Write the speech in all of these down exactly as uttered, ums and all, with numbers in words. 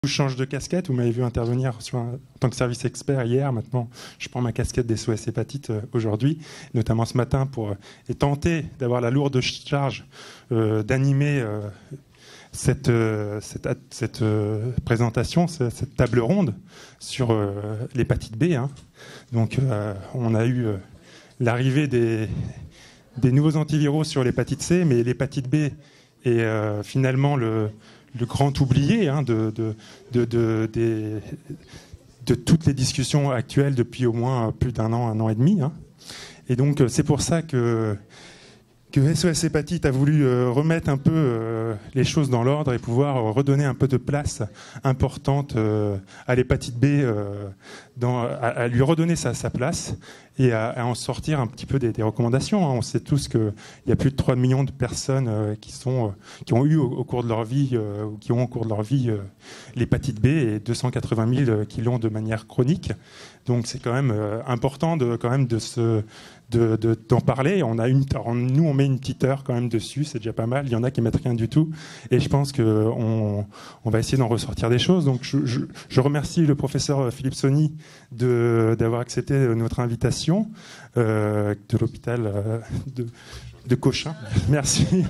Je change de casquette, vous m'avez vu intervenir sur un, en tant que service expert hier, maintenant je prends ma casquette des S O S hépatite euh, aujourd'hui, notamment ce matin pour euh, et tenter d'avoir la lourde charge euh, d'animer euh, cette, euh, cette, cette euh, présentation, cette, cette table ronde sur euh, l'hépatite B. Hein. Donc euh, on a eu euh, l'arrivée des, des nouveaux antiviraux sur l'hépatite C, mais l'hépatite B est euh, finalement le le grand oublié hein, de, de, de, de, de, de toutes les discussions actuelles depuis au moins plus d'un an, un an et demi. Hein. Et donc c'est pour ça que, que S O S Hépatite a voulu euh, remettre un peu euh, les choses dans l'ordre et pouvoir euh, redonner un peu de place importante euh, à l'hépatite B, euh, dans, à, à lui redonner sa, sa place et à, à en sortir un petit peu des, des recommandations. Hein. On sait tous qu'il y a plus de trois millions de personnes euh, qui, sont, euh, qui ont eu au, au cours de leur vie, euh, ou qui ont au cours de leur vie euh, l'hépatite B et deux cent quatre-vingt mille qui l'ont de manière chronique. Donc c'est quand même euh, important de, quand même de se... De, de, d'en parler. On a une, alors nous, on met une petite heure quand même dessus, c'est déjà pas mal. Il y en a qui mettent rien du tout. Et je pense qu'on on va essayer d'en ressortir des choses. Donc, je, je, je remercie le professeur Philippe Sony de, d'avoir accepté notre invitation euh, de l'hôpital euh, de, de Cochin. Merci.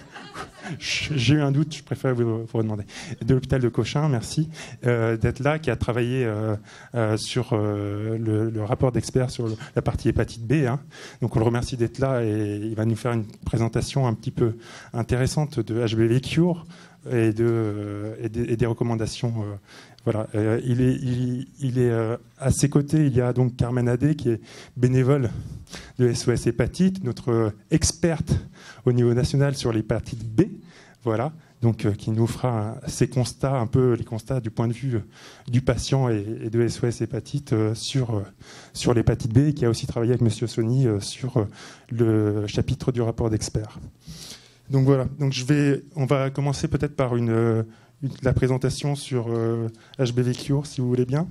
J'ai eu un doute, je préfère vous, vous demander. De l'hôpital de Cochin, merci euh, d'être là, qui a travaillé euh, euh, sur euh, le, le rapport d'experts sur le, la partie hépatite B. Hein. Donc on le remercie d'être là et il va nous faire une présentation un petit peu intéressante de H B V Cure et, de, euh, et, de, et des recommandations. Euh, voilà. Euh, il est, il, il est euh, à ses côtés, il y a donc Carmen Adé qui est bénévole de S O S Hépatite, notre experte au niveau national sur l'hépatite B, voilà, donc euh, qui nous fera un, ses constats, un peu les constats du point de vue euh, du patient et, et de S O S Hépatite euh, sur, euh, sur l'hépatite B, et qui a aussi travaillé avec M. Sony euh, sur euh, le chapitre du rapport d'experts. Donc voilà, donc je vais, on va commencer peut-être par une, euh, une, la présentation sur euh, H B V Cure, si vous voulez bien.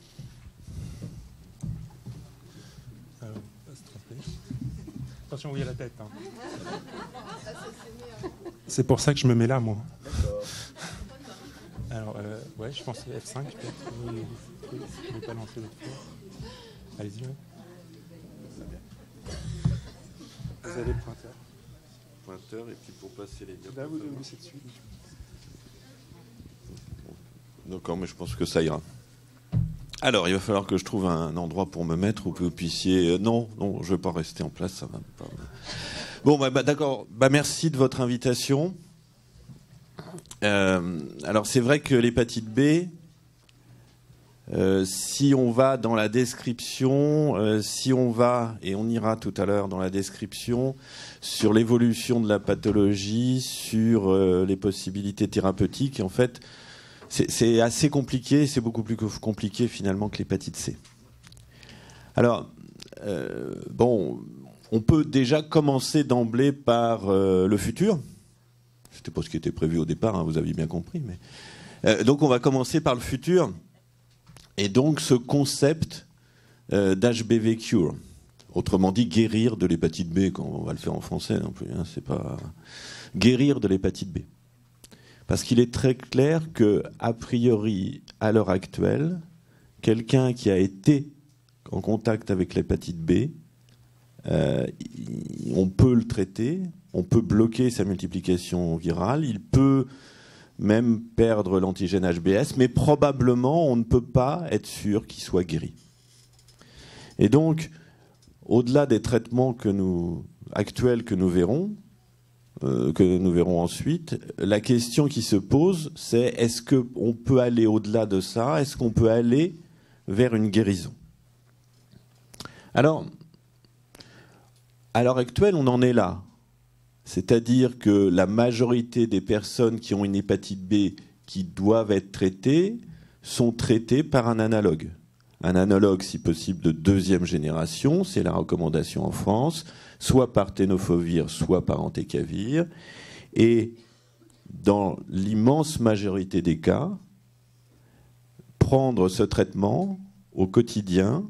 Attention, oui, à la tête. Hein. C'est pour ça que je me mets là, moi. Alors, euh, ouais, je pense F cinq, peut-être. Oui, oui, je ne vais pas lancer l'autre fois. Allez-y, oui. Vous avez le pointeur. Pointeur, et puis pour passer les liens. Là, vous devez c'est dessus. D'accord, mais je pense que ça ira. Alors, il va falloir que je trouve un endroit pour me mettre où vous puissiez... Euh, non, non, je ne vais pas rester en place, ça va pas... Bon, bah, bah, d'accord, bah, merci de votre invitation. Euh, alors, c'est vrai que l'hépatite B, euh, si on va dans la description, euh, si on va, et on ira tout à l'heure dans la description, sur l'évolution de la pathologie, sur euh, les possibilités thérapeutiques, en fait... C'est assez compliqué, c'est beaucoup plus compliqué finalement que l'hépatite C. Alors, euh, bon, on peut déjà commencer d'emblée par euh, le futur. C'était pas ce qui était prévu au départ, hein, vous avez bien compris. Mais... Euh, donc on va commencer par le futur. Et donc ce concept euh, d'H B V Cure. Autrement dit, guérir de l'hépatite B, quand on va le faire en français non plus, hein, c'est pas... Guérir de l'hépatite B. Parce qu'il est très clair que, a priori, à l'heure actuelle, quelqu'un qui a été en contact avec l'hépatite B, euh, on peut le traiter, on peut bloquer sa multiplication virale, il peut même perdre l'antigène H B S, mais probablement on ne peut pas être sûr qu'il soit guéri. Et donc, au-delà des traitements que nous, actuels que nous verrons, Euh, que nous verrons ensuite, la question qui se pose, c'est est-ce qu'on peut aller au-delà de ça? Est-ce qu'on peut aller vers une guérison? Alors, à l'heure actuelle, on en est là. C'est-à-dire que la majorité des personnes qui ont une hépatite B qui doivent être traitées sont traitées par un analogue. Un analogue, si possible, de deuxième génération, c'est la recommandation en France, soit par tenofovir, soit par entecavir. Et dans l'immense majorité des cas, prendre ce traitement au quotidien,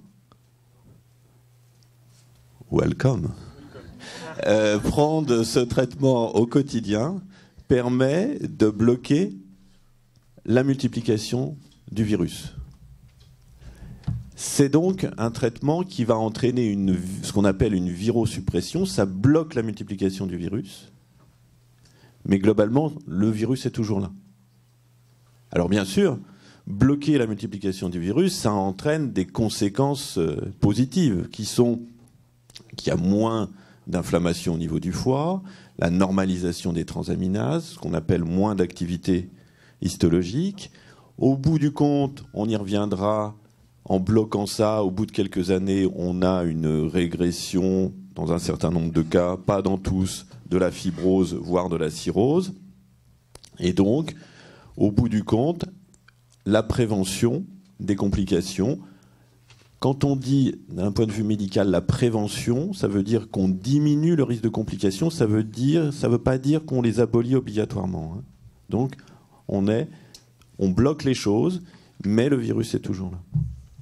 welcome, euh, prendre ce traitement au quotidien permet de bloquer la multiplication du virus. C'est donc un traitement qui va entraîner une, ce qu'on appelle une virosuppression. Ça bloque la multiplication du virus. Mais globalement, le virus est toujours là. Alors bien sûr, bloquer la multiplication du virus, ça entraîne des conséquences positives qui sont qu'il y a moins d'inflammation au niveau du foie, la normalisation des transaminases, ce qu'on appelle moins d'activité histologique. Au bout du compte, on y reviendra, en bloquant ça, au bout de quelques années, on a une régression, dans un certain nombre de cas, pas dans tous, de la fibrose, voire de la cirrhose. Et donc, au bout du compte, la prévention des complications. Quand on dit, d'un point de vue médical, la prévention, ça veut dire qu'on diminue le risque de complications, ça veut dire, ça veut pas dire qu'on les abolit obligatoirement. Hein. Donc, on est, on bloque les choses, mais le virus est toujours là.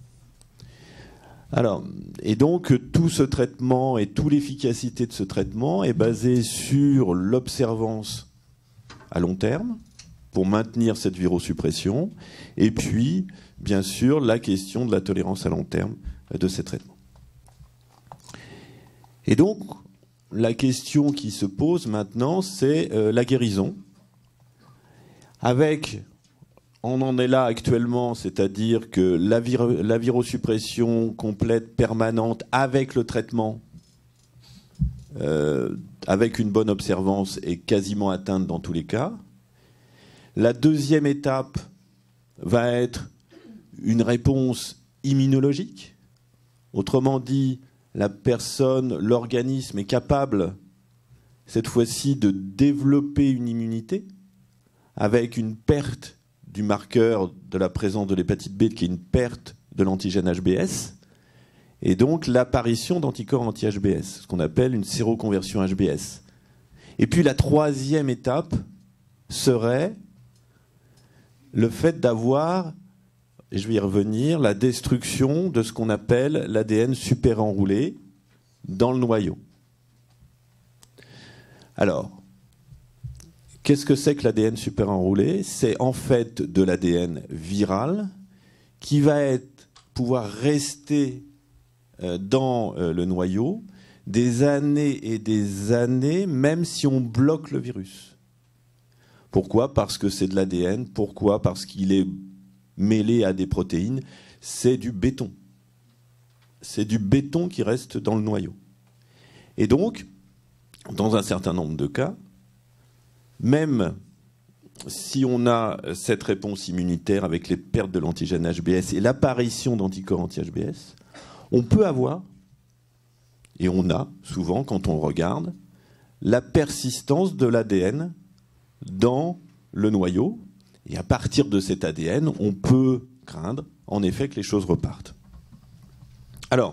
Alors, et donc tout ce traitement et toute l'efficacité de ce traitement est basée sur l'observance à long terme pour maintenir cette virosuppression, et puis bien sûr la question de la tolérance à long terme de ces traitements. Et donc la question qui se pose maintenant, c'est euh, la guérison, avec on en est là actuellement, c'est-à-dire que la, vir la virosuppression complète, permanente, avec le traitement, euh, avec une bonne observance, est quasiment atteinte dans tous les cas. La deuxième étape va être une réponse immunologique. Autrement dit, la personne, l'organisme est capable, cette fois-ci, de développer une immunité avec une perte du marqueur de la présence de l'hépatite B, qui est une perte de l'antigène H B S, et donc l'apparition d'anticorps anti-H B S, ce qu'on appelle une séroconversion H B S. Et puis la troisième étape serait le fait d'avoir, et je vais y revenir, la destruction de ce qu'on appelle l'A D N super enroulé dans le noyau. Alors, qu'est-ce que c'est que l'A D N super enroulé? C'est en fait de l'A D N viral qui va être, pouvoir rester euh, dans euh, le noyau des années et des années, même si on bloque le virus. Pourquoi? Parce que c'est de l'A D N. Pourquoi? Parce qu'il est mêlé à des protéines. C'est du béton. C'est du béton qui reste dans le noyau. Et donc, dans un certain nombre de cas, même si on a cette réponse immunitaire avec les pertes de l'antigène H B S et l'apparition d'anticorps anti-H B S, on peut avoir, et on a souvent quand on regarde, la persistance de l'A D N dans le noyau. Et à partir de cet A D N, on peut craindre, en effet, que les choses repartent. Alors,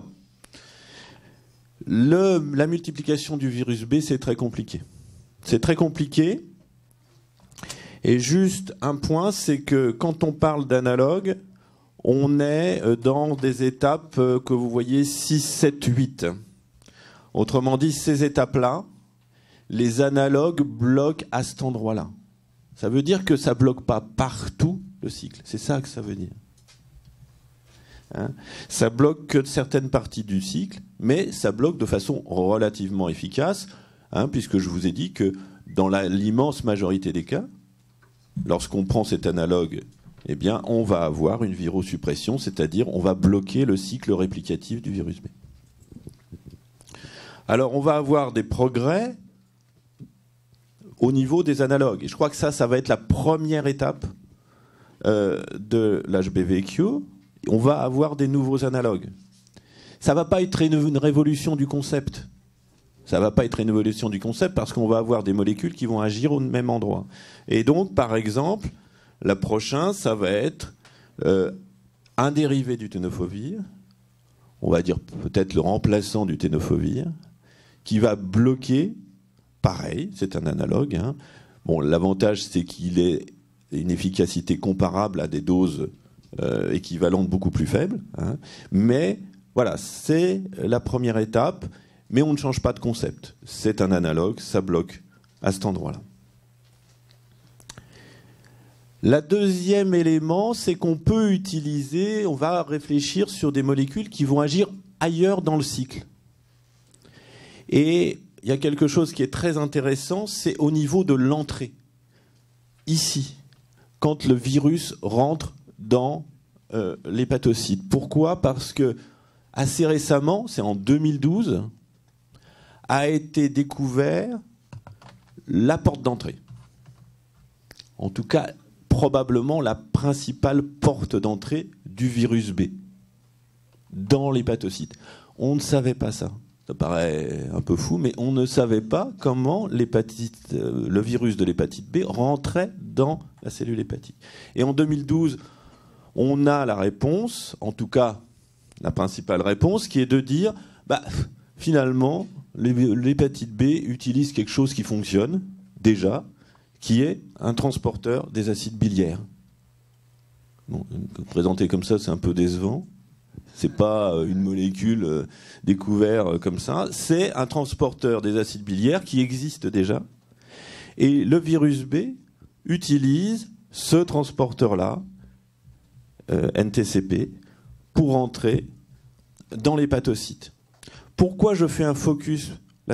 le, la multiplication du virus B, c'est très compliqué. C'est très compliqué. Et juste un point, c'est que quand on parle d'analogue, on est dans des étapes que vous voyez six, sept, huit. Autrement dit, ces étapes-là, les analogues bloquent à cet endroit-là. Ça veut dire que ça ne bloque pas partout le cycle. C'est ça que ça veut dire. Hein? Ça bloque que certaines parties du cycle, mais ça bloque de façon relativement efficace, hein, puisque je vous ai dit que dans l'immense majorité des cas, lorsqu'on prend cet analogue, eh bien, on va avoir une virosuppression, c'est-à-dire on va bloquer le cycle réplicatif du virus B. Alors, on va avoir des progrès au niveau des analogues. Et je crois que ça, ça va être la première étape euh, de l'H B V Q. On va avoir des nouveaux analogues. Ça ne va pas être une, une révolution du concept. Ça ne va pas être une évolution du concept parce qu'on va avoir des molécules qui vont agir au même endroit. Et donc, par exemple, la prochaine, ça va être euh, un dérivé du tenofovir, on va dire peut-être le remplaçant du tenofovir, qui va bloquer, pareil, c'est un analogue. Hein. Bon, l'avantage, c'est qu'il ait une efficacité comparable à des doses euh, équivalentes beaucoup plus faibles. Hein. Mais voilà, c'est la première étape. Mais on ne change pas de concept. C'est un analogue, ça bloque à cet endroit-là. Le deuxième élément, c'est qu'on peut utiliser, on va réfléchir sur des molécules qui vont agir ailleurs dans le cycle. Et il y a quelque chose qui est très intéressant, c'est au niveau de l'entrée. Ici, quand le virus rentre dans euh, l'hépatocyte. Pourquoi ? Parce que assez récemment, c'est en deux mille douze, a été découvert la porte d'entrée. En tout cas, probablement la principale porte d'entrée du virus B dans l'hépatocyte. On ne savait pas ça. Ça paraît un peu fou, mais on ne savait pas comment l'hépatite, euh, le virus de l'hépatite B rentrait dans la cellule hépatique. Et en deux mille douze, on a la réponse, en tout cas la principale réponse, qui est de dire, bah, finalement, l'hépatite B utilise quelque chose qui fonctionne déjà, qui est un transporteur des acides biliaires. Bon, présenté comme ça, c'est un peu décevant. C'est pas une molécule découverte comme ça. C'est un transporteur des acides biliaires qui existe déjà. Et le virus B utilise ce transporteur-là, euh, N T C P, pour entrer dans l'hépatocyte. Pourquoi je fais un focus là-dessus ?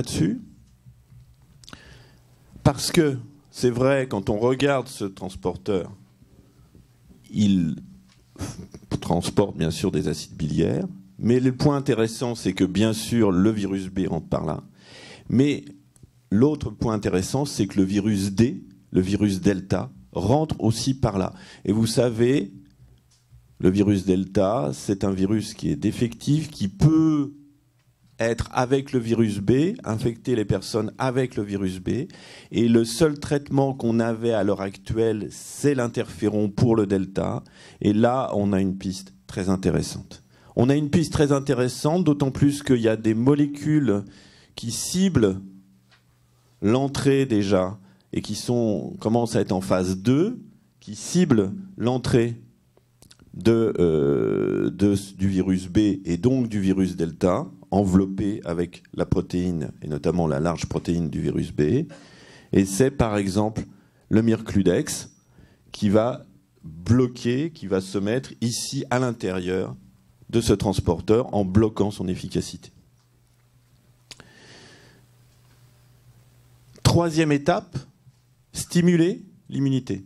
Parce que c'est vrai, quand on regarde ce transporteur, il transporte bien sûr des acides biliaires, mais le point intéressant, c'est que bien sûr le virus B rentre par là, mais l'autre point intéressant, c'est que le virus D, le virus delta, rentre aussi par là. Et vous savez, le virus delta, c'est un virus qui est défectif, qui peut être avec le virus B, infecter les personnes avec le virus B. Et le seul traitement qu'on avait à l'heure actuelle, c'est l'interféron pour le delta. Et là, on a une piste très intéressante. On a une piste très intéressante, d'autant plus qu'il y a des molécules qui ciblent l'entrée déjà et qui sont, commencent à être en phase deux, qui ciblent l'entrée de, euh, de, du virus B et donc du virus delta, enveloppé avec la protéine, et notamment la large protéine du virus B. Et c'est par exemple le Mircludex qui va bloquer, qui va se mettre ici à l'intérieur de ce transporteur en bloquant son efficacité. Troisième étape, stimuler l'immunité.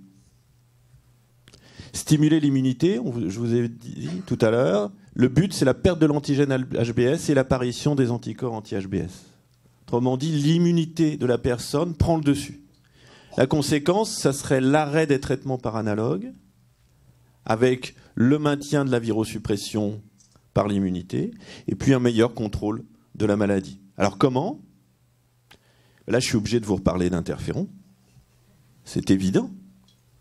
Stimuler l'immunité, je vous ai dit tout à l'heure, le but, c'est la perte de l'antigène H B S et l'apparition des anticorps anti-H B S. Autrement dit, l'immunité de la personne prend le dessus. La conséquence, ça serait l'arrêt des traitements par analogue, avec le maintien de la virosuppression par l'immunité, et puis un meilleur contrôle de la maladie. Alors comment ? Là, je suis obligé de vous reparler d'interféron. C'est évident. Hein ?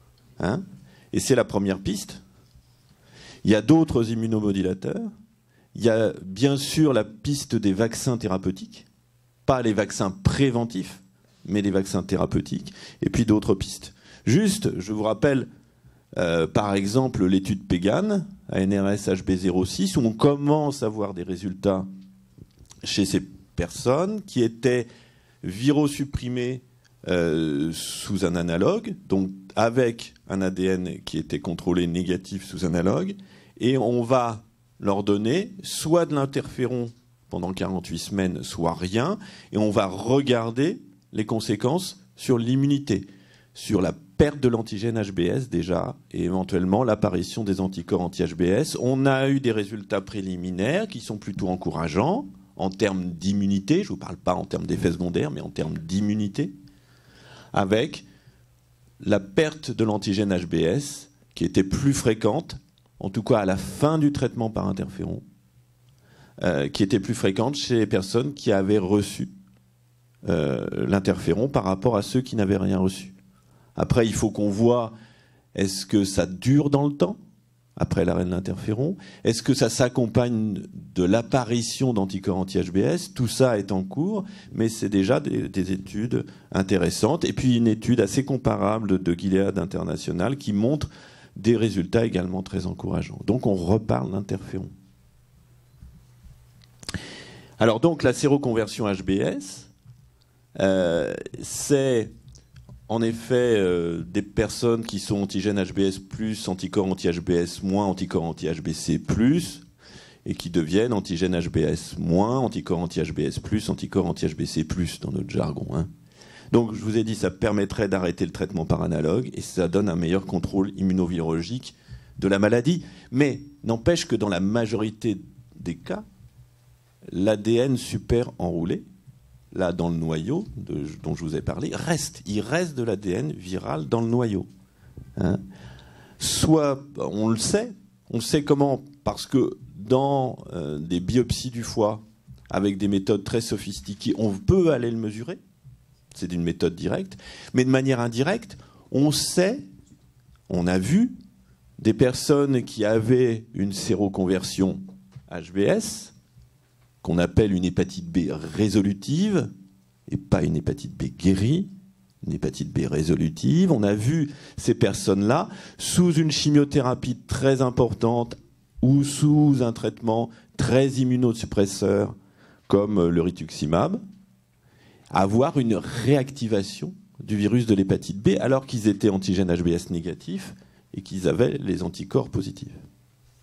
Et c'est la première piste. Il y a d'autres immunomodulateurs. Il y a bien sûr la piste des vaccins thérapeutiques. Pas les vaccins préventifs, mais les vaccins thérapeutiques. Et puis d'autres pistes. Juste, je vous rappelle, euh, par exemple, l'étude Pégan, A N R S H B zéro six, où on commence à voir des résultats chez ces personnes qui étaient virosupprimées euh, sous un analogue, donc avec un A D N qui était contrôlé négatif sous analogue, et on va leur donner soit de l'interféron pendant quarante-huit semaines, soit rien, et on va regarder les conséquences sur l'immunité, sur la perte de l'antigène H B S déjà, et éventuellement l'apparition des anticorps anti-H B S. On a eu des résultats préliminaires qui sont plutôt encourageants en termes d'immunité, je ne vous parle pas en termes d'effets secondaires, mais en termes d'immunité, avec la perte de l'antigène H B S qui était plus fréquente, en tout cas à la fin du traitement par interféron, euh, qui était plus fréquente chez les personnes qui avaient reçu euh, l'interféron par rapport à ceux qui n'avaient rien reçu. Après, il faut qu'on voit, est-ce que ça dure dans le temps après l'arrêt de l'interféron? Est-ce que ça s'accompagne de l'apparition d'anticorps anti-H B S? Tout ça est en cours, mais c'est déjà des, des études intéressantes. Et puis une étude assez comparable de Gilead International qui montre des résultats également très encourageants. Donc on reparle d'interféron. Alors donc la séroconversion H B S, euh, c'est en effet euh, des personnes qui sont antigènes H B S plus, anticorps anti-H B S moins, anticorps anti-H B C plus, et qui deviennent antigènes H B S moins, anticorps anti-H B S plus, anticorps anti-H B C plus dans notre jargon. Hein. Donc je vous ai dit, ça permettrait d'arrêter le traitement par analogue et ça donne un meilleur contrôle immunovirologique de la maladie. Mais n'empêche que dans la majorité des cas, l'A D N super enroulé, là dans le noyau de, dont je vous ai parlé, reste. Il reste de l'A D N viral dans le noyau. Hein. Soit, on le sait, on le sait comment, parce que dans euh, des biopsies du foie, avec des méthodes très sophistiquées, on peut aller le mesurer. C'est une méthode directe. Mais de manière indirecte, on sait, on a vu des personnes qui avaient une séroconversion H B S, qu'on appelle une hépatite B résolutive, et pas une hépatite B guérie, une hépatite B résolutive. On a vu ces personnes-là sous une chimiothérapie très importante ou sous un traitement très immunosuppresseur comme le rituximab, avoir une réactivation du virus de l'hépatite B alors qu'ils étaient antigènes H B S négatifs et qu'ils avaient les anticorps positifs. D'accord ?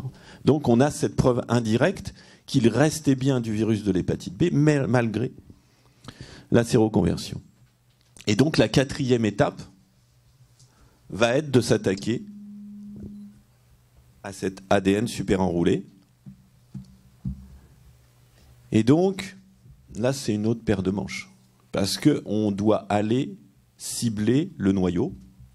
Donc on a cette preuve indirecte qu'il restait bien du virus de l'hépatite B, mais malgré la séroconversion. Et donc la quatrième étape va être de s'attaquer à cet A D N super enroulé. Et donc, là, c'est une autre paire de manches. Parce qu'on doit aller cibler le noyau.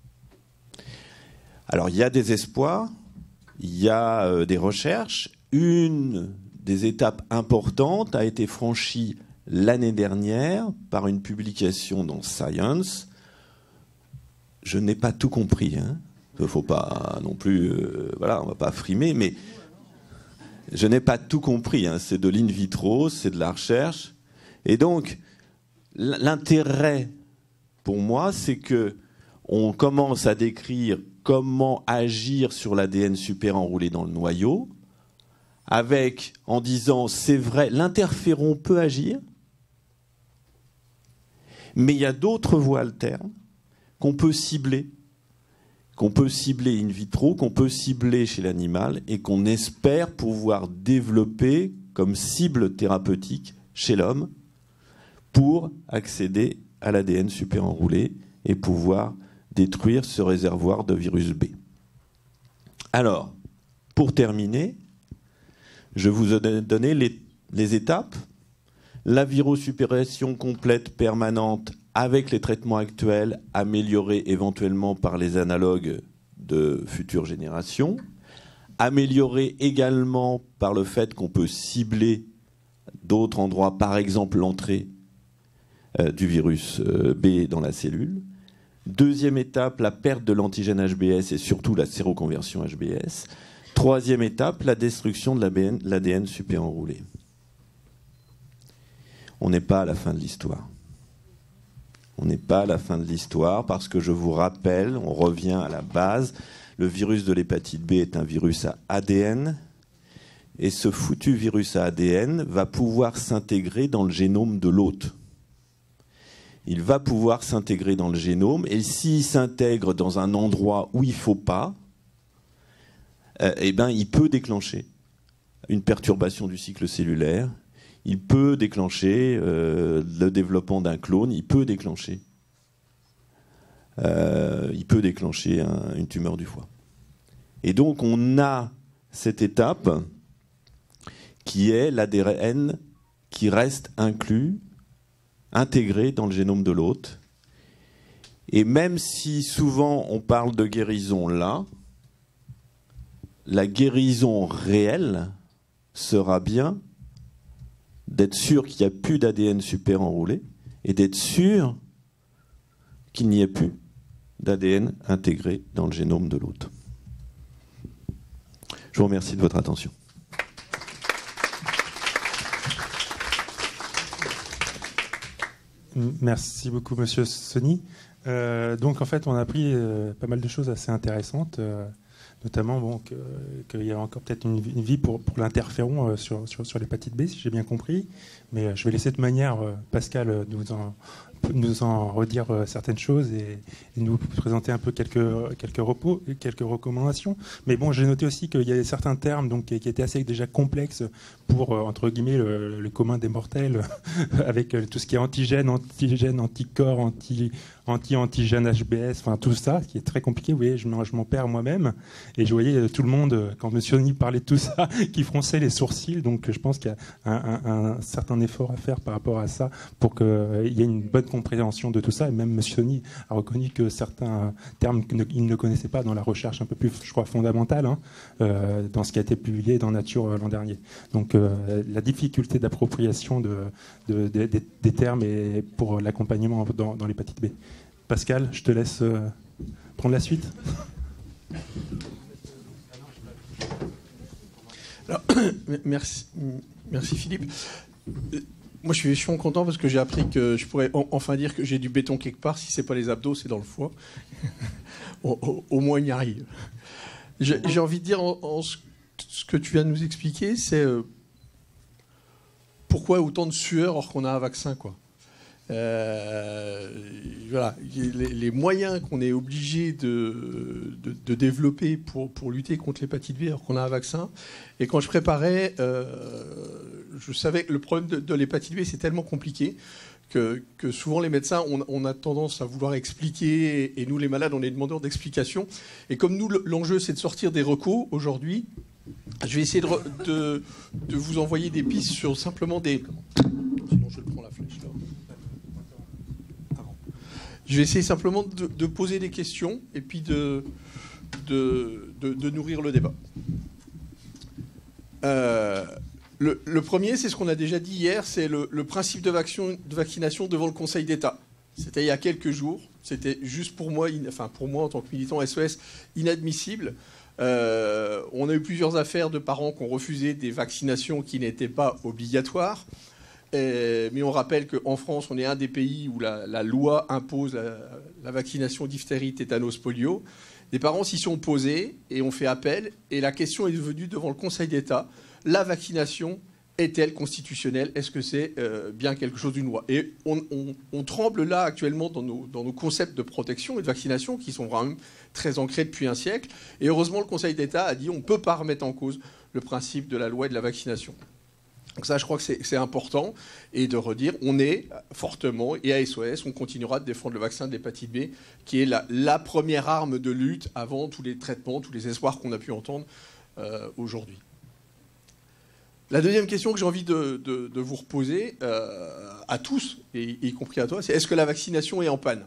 Alors, il y a des espoirs, il y a euh, des recherches. Une des étapes importantes a été franchie l'année dernière par une publication dans Science. Je n'ai pas tout compris. Hein. Il ne faut pas non plus... Euh, voilà, on ne va pas frimer, mais je n'ai pas tout compris. Hein. C'est de l'in vitro, c'est de la recherche. Et donc, l'intérêt pour moi, c'est qu'on commence à décrire comment agir sur l'A D N super enroulé dans le noyau, avec, en disant, c'est vrai, l'interféron peut agir, mais il y a d'autres voies alternes qu'on peut cibler, qu'on peut cibler in vitro, qu'on peut cibler chez l'animal et qu'on espère pouvoir développer comme cible thérapeutique chez l'homme pour accéder à l'A D N super enroulé et pouvoir détruire ce réservoir de virus B. Alors, pour terminer, je vous ai donné les, les étapes. La virosuppression complète permanente avec les traitements actuels, améliorés éventuellement par les analogues de futures générations, améliorés également par le fait qu'on peut cibler d'autres endroits, par exemple l'entrée euh, du virus euh, B dans la cellule. Deuxième étape, la perte de l'antigène H B S et surtout la séroconversion H B S. Troisième étape, la destruction de l'A D N super enroulé. On n'est pas à la fin de l'histoire. On n'est pas à la fin de l'histoire parce que je vous rappelle, on revient à la base, le virus de l'hépatite B est un virus à A D N et ce foutu virus à A D N va pouvoir s'intégrer dans le génome de l'hôte. Il va pouvoir s'intégrer dans le génome et s'il s'intègre dans un endroit où il ne faut pas, euh, eh ben, il peut déclencher une perturbation du cycle cellulaire. Il peut déclencher euh, le développement d'un clone, il peut déclencher, euh, il peut déclencher un, une tumeur du foie. Et donc on a cette étape qui est l'A D N qui reste inclus, intégré dans le génome de l'hôte. Et même si souvent on parle de guérison là, la guérison réelle sera bien d'être sûr qu'il n'y a plus d'A D N super enroulé et d'être sûr qu'il n'y ait plus d'A D N intégré dans le génome de l'hôte. Je vous remercie de votre attention. Merci beaucoup, Monsieur Sony. Euh, donc, en fait, on a appris euh, pas mal de choses assez intéressantes. Euh, Notamment bon, qu'il que y a encore peut-être une, une vie pour, pour l'interféron euh, sur, sur, sur l'hépatite B, si j'ai bien compris. Mais euh, je vais laisser de manière euh, Pascal euh, nous en nous en redire euh, certaines choses et, et nous présenter un peu quelques, quelques, repos, quelques recommandations. Mais bon, j'ai noté aussi qu'il y avait certains termes donc, qui, qui étaient assez déjà complexes pour, euh, entre guillemets, le, le commun des mortels, avec euh, tout ce qui est antigène, antigène, anticorps, anti, anti-antigène H B S, enfin tout ça, qui est très compliqué. Vous voyez, je m'en, je m'en perds moi-même. Et je voyais euh, tout le monde, euh, quand M. Denis parlait de tout ça, qui fronçait les sourcils. Donc je pense qu'il y a un, un, un certain effort à faire par rapport à ça pour qu'il euh, y ait une bonne compréhension de tout ça. Et même M. Denis a reconnu que certains termes qu'il ne connaissait pas dans la recherche un peu plus, je crois, fondamentale, hein, euh, dans ce qui a été publié dans Nature euh, l'an dernier. Donc euh, la difficulté d'appropriation de, de, de, de, des termes et pour l'accompagnement dans, dans l'hépatite B. Pascal, je te laisse euh, prendre la suite. Alors, merci, merci Philippe. Moi, je suis vachement content parce que j'ai appris que je pourrais enfin dire que j'ai du béton quelque part. Si c'est pas les abdos, c'est dans le foie. au, au, au moins, il y arrive. J'ai, j'ai envie de dire, en, en ce, ce que tu viens de nous expliquer, c'est euh, pourquoi autant de sueur alors qu'on a un vaccin, quoi. Euh, voilà, les, les moyens qu'on est obligé de, de, de développer pour, pour lutter contre l'hépatite B alors qu'on a un vaccin. Et quand je préparais, euh, je savais que le problème de, de l'hépatite B, c'est tellement compliqué que, que souvent les médecins, on, on a tendance à vouloir expliquer, et, et nous les malades, on est demandeurs d'explications. Et comme nous, l'enjeu, c'est de sortir des recos aujourd'hui, je vais essayer de, de, de vous envoyer des pistes sur simplement des... Sinon, je le prends la flèche là. Je vais essayer simplement de, de poser des questions et puis de, de, de, de nourrir le débat. Euh, le, le premier, c'est ce qu'on a déjà dit hier, c'est le, le principe de, vaccin, de vaccination devant le Conseil d'État. C'était il y a quelques jours. C'était juste pour moi, in, enfin pour moi en tant que militant S O S, inadmissible. Euh, on a eu plusieurs affaires de parents qui ont refusé des vaccinations qui n'étaient pas obligatoires. Et, mais on rappelle qu'en France, on est un des pays où la, la loi impose la, la vaccination diphtérie, tétanos, polio. Les parents s'y sont opposés et ont fait appel. Et la question est devenue devant le Conseil d'État. La vaccination est-elle constitutionnelle? Est-ce que c'est euh, bien quelque chose d'une loi? Et on, on, on tremble là actuellement dans nos, dans nos concepts de protection et de vaccination qui sont vraiment très ancrés depuis un siècle. Et heureusement, le Conseil d'État a dit on ne peut pas remettre en cause le principe de la loi et de la vaccination. Donc ça, je crois que c'est, c'est important. Et de redire, on est fortement, et à S O S, on continuera de défendre le vaccin de l'hépatite B, qui est la, la première arme de lutte avant tous les traitements, tous les espoirs qu'on a pu entendre euh, aujourd'hui. La deuxième question que j'ai envie de, de, de vous reposer, euh, à tous, et y compris à toi, c'est est-ce que la vaccination est en panne?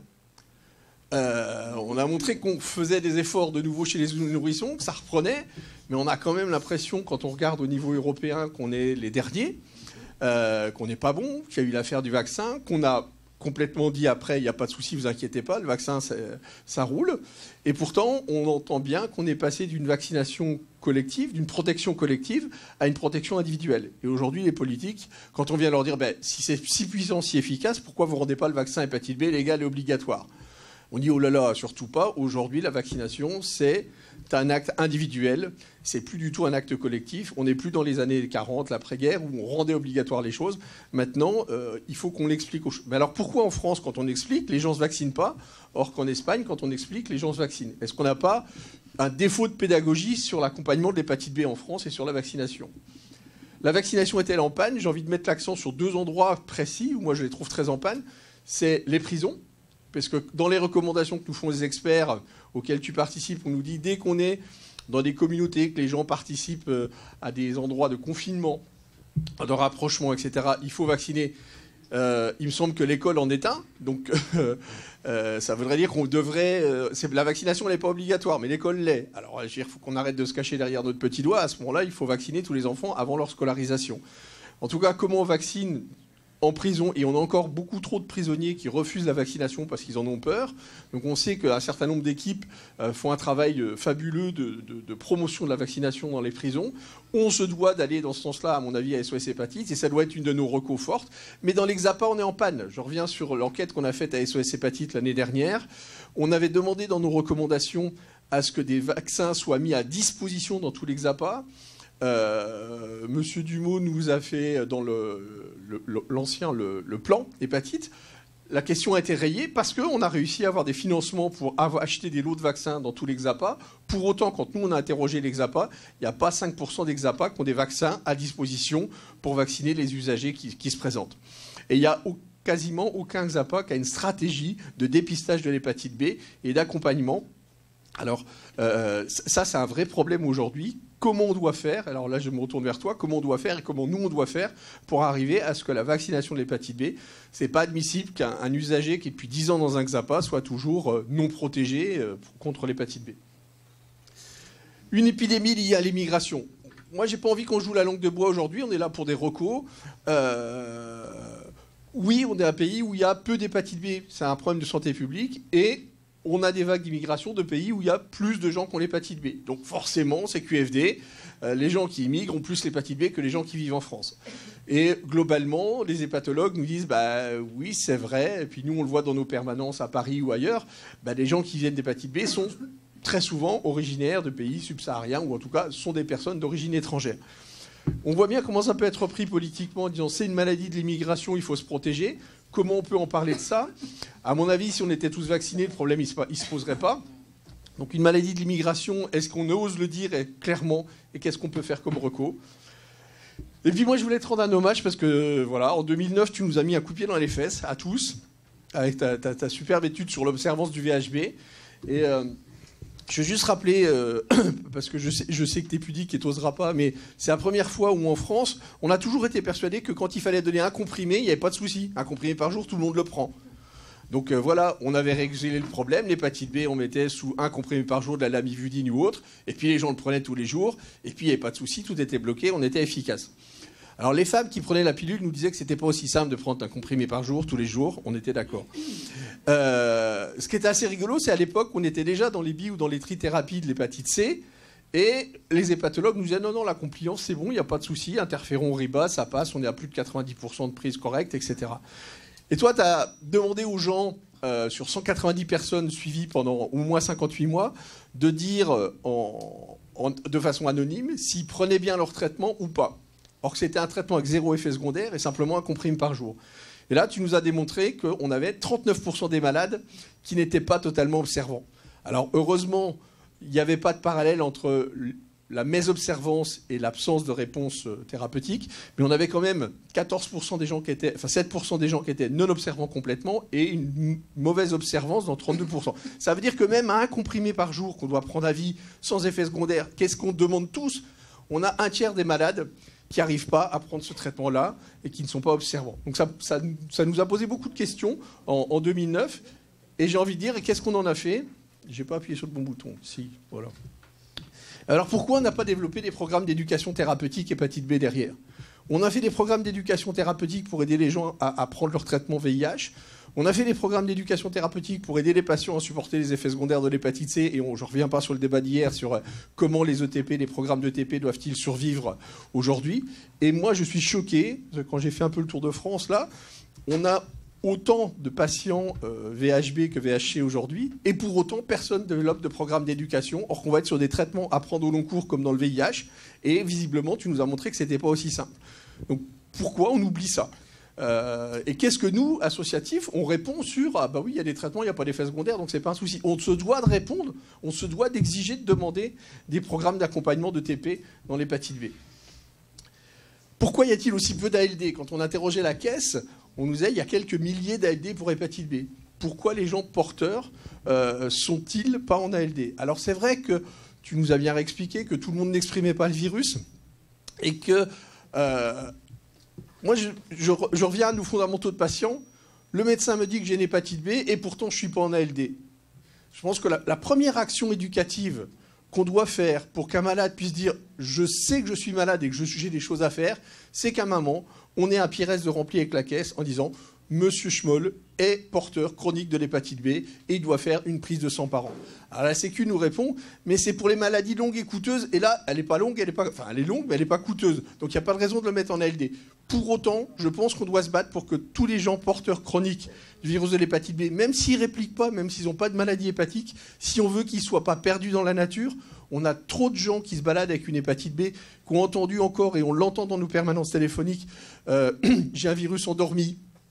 Euh, on a montré qu'on faisait des efforts de nouveau chez les nourrissons, que ça reprenait, mais on a quand même l'impression, quand on regarde au niveau européen, qu'on est les derniers, euh, qu'on n'est pas bon, qu'il y a eu l'affaire du vaccin, qu'on a complètement dit après, il n'y a pas de souci, vous inquiétez pas, le vaccin, ça roule. Et pourtant, on entend bien qu'on est passé d'une vaccination collective, d'une protection collective, à une protection individuelle. Et aujourd'hui, les politiques, quand on vient leur dire, ben, si c'est si puissant, si efficace, pourquoi vous ne rendez pas le vaccin hépatite B légal et obligatoire? On dit, oh là là, surtout pas. Aujourd'hui, la vaccination, c'est un acte individuel. C'est plus du tout un acte collectif. On n'est plus dans les années quarante, l'après-guerre, où on rendait obligatoire les choses. Maintenant, euh, il faut qu'on l'explique aux... Mais alors, pourquoi en France, quand on explique, les gens ne se vaccinent pas, or qu'en Espagne, quand on explique, les gens se vaccinent? Est-ce qu'on n'a pas un défaut de pédagogie sur l'accompagnement de l'hépatite B en France et sur la vaccination? La vaccination est-elle en panne? J'ai envie de mettre l'accent sur deux endroits précis, où moi je les trouve très en panne. C'est les prisons. Parce que dans les recommandations que nous font les experts auxquels tu participes, on nous dit dès qu'on est dans des communautés, que les gens participent à des endroits de confinement, de rapprochement, et cetera, il faut vacciner. Euh, il me semble que l'école en est un. Donc euh, euh, ça voudrait dire qu'on devrait... Euh, c'est, la vaccination n'est pas obligatoire, mais l'école l'est. Alors il faut qu'on arrête de se cacher derrière notre petit doigt. À ce moment-là, il faut vacciner tous les enfants avant leur scolarisation. En tout cas, comment on vaccine en prison, et on a encore beaucoup trop de prisonniers qui refusent la vaccination parce qu'ils en ont peur. Donc on sait qu'un certain nombre d'équipes euh, font un travail euh, fabuleux de, de, de promotion de la vaccination dans les prisons. On se doit d'aller dans ce sens-là, à mon avis, à S O S Hépatite, et ça doit être une de nos recos fortes. Mais dans l'Exapa, on est en panne. Je reviens sur l'enquête qu'on a faite à S O S Hépatite l'année dernière. On avait demandé dans nos recommandations à ce que des vaccins soient mis à disposition dans tout l'Exapa. Euh, Monsieur Dumont nous a fait dans le, le, l'ancien le, le plan hépatite. la question a été rayée parce qu'on a réussi à avoir des financements pour avoir, acheter des lots de vaccins dans tous les X A P A. Pour autant, quand nous, on a interrogé les X A P A, il n'y a pas cinq pour cent des X A P A qui ont des vaccins à disposition pour vacciner les usagers qui, qui se présentent. Et il n'y a quasiment aucun X A P A qui a une stratégie de dépistage de l'hépatite B et d'accompagnement. Alors, euh, ça, c'est un vrai problème aujourd'hui. Comment on doit faire, alors là je me retourne vers toi, comment on doit faire et comment nous on doit faire pour arriver à ce que la vaccination de l'hépatite B, c'est pas admissible qu'un un usager qui est depuis dix ans dans un X A P A soit toujours euh, non protégé euh, contre l'hépatite B. Une épidémie liée à l'immigration. Moi j'ai pas envie qu'on joue la langue de bois aujourd'hui, on est là pour des recos. Euh, oui, on est un pays où il y a peu d'hépatite B, c'est un problème de santé publique, et on a des vagues d'immigration de pays où il y a plus de gens qui ont l'hépatite B. Donc forcément, c'est Q F D. Euh, les gens qui immigrent ont plus l'hépatite B que les gens qui vivent en France. Et globalement, les hépatologues nous disent bah, « oui, c'est vrai ». Et puis nous, on le voit dans nos permanences à Paris ou ailleurs. Bah, les gens qui viennent d'hépatite B sont très souvent originaires de pays subsahariens ou en tout cas sont des personnes d'origine étrangère. On voit bien comment ça peut être pris politiquement en disant « c'est une maladie de l'immigration, il faut se protéger ». Comment on peut en parler de ça? À mon avis, si on était tous vaccinés, le problème, il ne se poserait pas. Donc une maladie de l'immigration, est-ce qu'on ose le dire clairement? Et qu'est-ce qu'on peut faire comme recours? Et puis moi, je voulais te rendre un hommage parce que, voilà, en deux mille neuf, tu nous as mis un coup de pied dans les fesses, à tous, avec ta, ta, ta superbe étude sur l'observance du V H B. Et... Euh, je veux juste rappeler, euh, parce que je sais, je sais que tu es pudique et tu n'oseras pas, mais c'est la première fois où en France, on a toujours été persuadé que quand il fallait donner un comprimé, il n'y avait pas de souci. Un comprimé par jour, tout le monde le prend. Donc euh, voilà, on avait réglé le problème. L'hépatite B, on mettait sous un comprimé par jour de la lamivudine ou autre, et puis les gens le prenaient tous les jours, et puis il n'y avait pas de souci, tout était bloqué, on était efficace. Alors les femmes qui prenaient la pilule nous disaient que c'était pas aussi simple de prendre un comprimé par jour, tous les jours, on était d'accord. Euh, ce qui était assez rigolo, c'est à l'époque, on était déjà dans les bi ou dans les trithérapies de l'hépatite C, et les hépatologues nous disaient non, non, la compliance c'est bon, il n'y a pas de souci, interféron riba, ça passe, on est à plus de quatre-vingt-dix pour cent de prise correcte, et cetera. Et toi, tu as demandé aux gens, euh, sur cent quatre-vingt-dix personnes suivies pendant au moins cinquante-huit mois, de dire en, en, de façon anonyme s'ils prenaient bien leur traitement ou pas. Or que c'était un traitement avec zéro effet secondaire et simplement un comprimé par jour. Et là, tu nous as démontré qu'on avait trente-neuf pour cent des malades qui n'étaient pas totalement observants. Alors heureusement, il n'y avait pas de parallèle entre la mésobservance et l'absence de réponse thérapeutique, mais on avait quand même quatorze pour cent des gens qui étaient, enfin sept pour cent des gens qui étaient non observants complètement et une mauvaise observance dans trente-deux pour cent. Ça veut dire que même à un comprimé par jour qu'on doit prendre à vie sans effet secondaire, qu'est-ce qu'on demande tous? On a un tiers des malades qui n'arrivent pas à prendre ce traitement-là et qui ne sont pas observants. Donc ça, ça, ça nous a posé beaucoup de questions en, en deux mille neuf. Et j'ai envie de dire, et qu'est-ce qu'on en a fait? Je n'ai pas appuyé sur le bon bouton. Si, voilà. Alors pourquoi on n'a pas développé des programmes d'éducation thérapeutique hépatite B derrière? On a fait des programmes d'éducation thérapeutique pour aider les gens à, à prendre leur traitement V I H. On a fait des programmes d'éducation thérapeutique pour aider les patients à supporter les effets secondaires de l'hépatite C. Et on, je ne reviens pas sur le débat d'hier sur euh, comment les E T P, les programmes d'E T P doivent-ils survivre aujourd'hui. Et moi, je suis choqué, quand j'ai fait un peu le tour de France, là, on a autant de patients euh, V H B que V H C aujourd'hui. Et pour autant, personne ne développe de programme d'éducation. Or qu'on va être sur des traitements à prendre au long cours comme dans le V I H. Et visiblement, tu nous as montré que ce n'était pas aussi simple. Donc pourquoi on oublie ça? Euh, et qu'est-ce que nous, associatifs, on répond sur « Ah bah oui, il y a des traitements, il n'y a pas d'effet secondaire, donc c'est pas un souci ». On se doit de répondre, on se doit d'exiger, de demander des programmes d'accompagnement de T P dans l'hépatite B. Pourquoi y a-t-il aussi peu d'A L D? Quand on interrogeait la caisse, on nous disait « Il y a quelques milliers d'A L D pour hépatite B ». Pourquoi les gens porteurs euh, sont-ils pas en A L D? Alors c'est vrai que tu nous as bien réexpliqué que tout le monde n'exprimait pas le virus et que... Euh, Moi, je, je, je reviens à nos fondamentaux de patients. Le médecin me dit que j'ai une hépatite B et pourtant je ne suis pas en A L D. Je pense que la, la première action éducative qu'on doit faire pour qu'un malade puisse dire « je sais que je suis malade et que j'ai des choses à faire », c'est qu'à un moment, on ait un Pires de rempli avec la caisse en disant « Monsieur Schmoll est porteur chronique de l'hépatite B et il doit faire une prise de sang par an ». Alors la Sécu nous répond « mais c'est pour les maladies longues et coûteuses ». Et là, elle n'est pas longue, elle est pas, enfin elle est longue, mais elle n'est pas coûteuse. Donc il n'y a pas de raison de le mettre en A L D. Pour autant, je pense qu'on doit se battre pour que tous les gens porteurs chroniques du virus de l'hépatite B, même s'ils ne répliquent pas, même s'ils n'ont pas de maladie hépatique, si on veut qu'ils ne soient pas perdus dans la nature, on a trop de gens qui se baladent avec une hépatite B, qui ont entendu encore, et on l'entend dans nos permanences téléphoniques, euh, j'ai un virus endormi,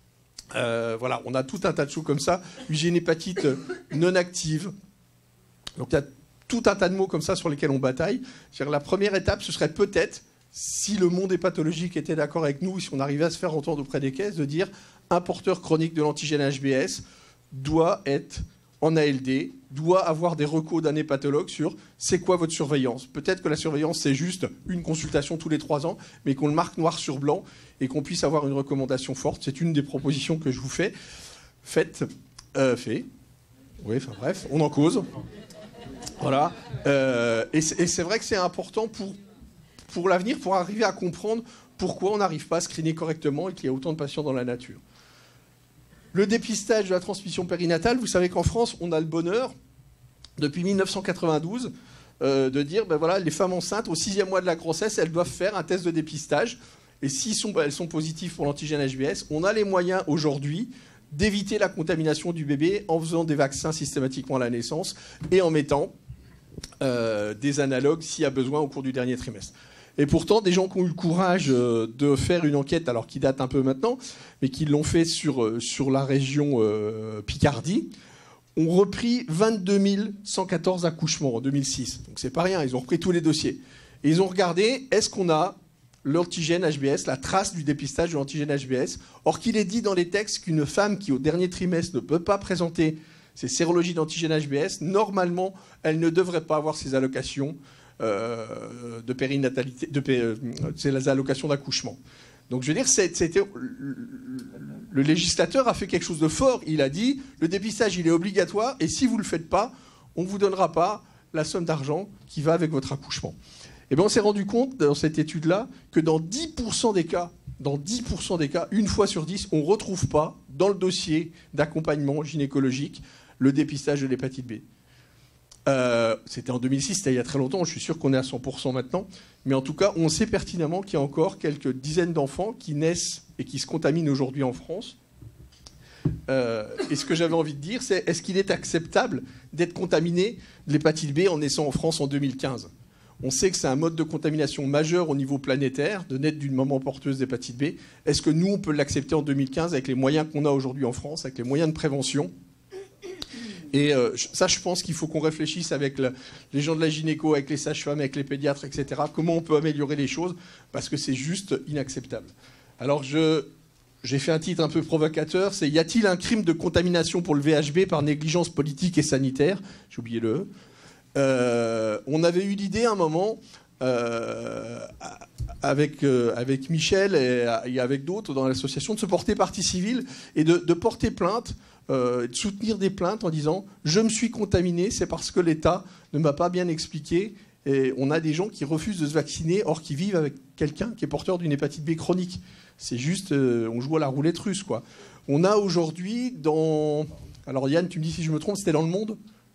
Euh, voilà, on a tout un tas de choses comme ça. J'ai une hépatite non active. Donc il y a tout un tas de mots comme ça sur lesquels on bataille. C'est-à-dire, la première étape, ce serait peut-être, si le monde hépatologique était d'accord avec nous, si on arrivait à se faire entendre auprès des caisses, de dire un porteur chronique de l'antigène H B S doit être en A L D, doit avoir des recos d'un hépatologue sur c'est quoi votre surveillance. Peut-être que la surveillance, c'est juste une consultation tous les trois ans, mais qu'on le marque noir sur blanc et qu'on puisse avoir une recommandation forte. C'est une des propositions que je vous fais. Faites, euh, fait. Oui, enfin bref, on en cause. Voilà. Euh, et c'est vrai que c'est important pour, pour l'avenir, pour arriver à comprendre pourquoi on n'arrive pas à screener correctement et qu'il y a autant de patients dans la nature. Le dépistage de la transmission périnatale, vous savez qu'en France, on a le bonheur, depuis mille neuf cent quatre-vingt-douze, euh, de dire, ben voilà, les femmes enceintes, au sixième mois de la grossesse, elles doivent faire un test de dépistage. Et si sont, ben, elles sont positives pour l'antigène H B S, on a les moyens aujourd'hui d'éviter la contamination du bébé en faisant des vaccins systématiquement à la naissance et en mettant euh, des analogues s'il y a besoin au cours du dernier trimestre. Et pourtant, des gens qui ont eu le courage de faire une enquête, alors qui date un peu maintenant, mais qui l'ont fait sur, sur la région euh, Picardie, ont repris vingt-deux mille cent quatorze accouchements en deux mille six. Donc c'est pas rien, ils ont repris tous les dossiers. Et ils ont regardé, est-ce qu'on a l'antigène H B S, la trace du dépistage de l'antigène H B S. Or qu'il est dit dans les textes qu'une femme qui, au dernier trimestre, ne peut pas présenter ses sérologies d'antigène H B S, normalement, elle ne devrait pas avoir ses allocations Euh, de périnatalité, de, euh, c'est les allocations d'accouchement. Donc je veux dire, c'était, le législateur a fait quelque chose de fort. Il a dit, le dépistage, il est obligatoire, et si vous ne le faites pas, on ne vous donnera pas la somme d'argent qui va avec votre accouchement. Et bien on s'est rendu compte, dans cette étude-là, que dans dix pour cent des cas, dans dix pour cent des cas, une fois sur dix, on ne retrouve pas, dans le dossier d'accompagnement gynécologique, le dépistage de l'hépatite B. Euh, c'était en deux mille six, c'était il y a très longtemps, je suis sûr qu'on est à cent pour cent maintenant, mais en tout cas, on sait pertinemment qu'il y a encore quelques dizaines d'enfants qui naissent et qui se contaminent aujourd'hui en France. Euh, et ce que j'avais envie de dire, c'est est-ce qu'il est acceptable d'être contaminé de l'hépatite B en naissant en France en deux mille quinze? On sait que c'est un mode de contamination majeur au niveau planétaire, de naître d'une maman porteuse d'hépatite B. Est-ce que nous, on peut l'accepter en deux mille quinze avec les moyens qu'on a aujourd'hui en France, avec les moyens de prévention? Et euh, ça, je pense qu'il faut qu'on réfléchisse avec le, les gens de la gynéco, avec les sages-femmes, avec les pédiatres, et cetera. Comment on peut améliorer les choses, parce que c'est juste inacceptable. Alors, je, j'ai fait un titre un peu provocateur, c'est « Y a-t-il un crime de contamination pour le V H B par négligence politique et sanitaire ?» J'ai oublié le E. Euh, on avait eu l'idée à un moment, euh, avec, euh, avec Michel et, et avec d'autres dans l'association, de se porter partie civile et de, de porter plainte, Euh, de soutenir des plaintes en disant « je me suis contaminé, c'est parce que l'État ne m'a pas bien expliqué ». Et on a des gens qui refusent de se vacciner, or qui vivent avec quelqu'un qui est porteur d'une hépatite B chronique. C'est juste, euh, on joue à la roulette russe, quoi. On a aujourd'hui dans... Alors Yann, tu me dis si je me trompe, c'était dans Le Monde.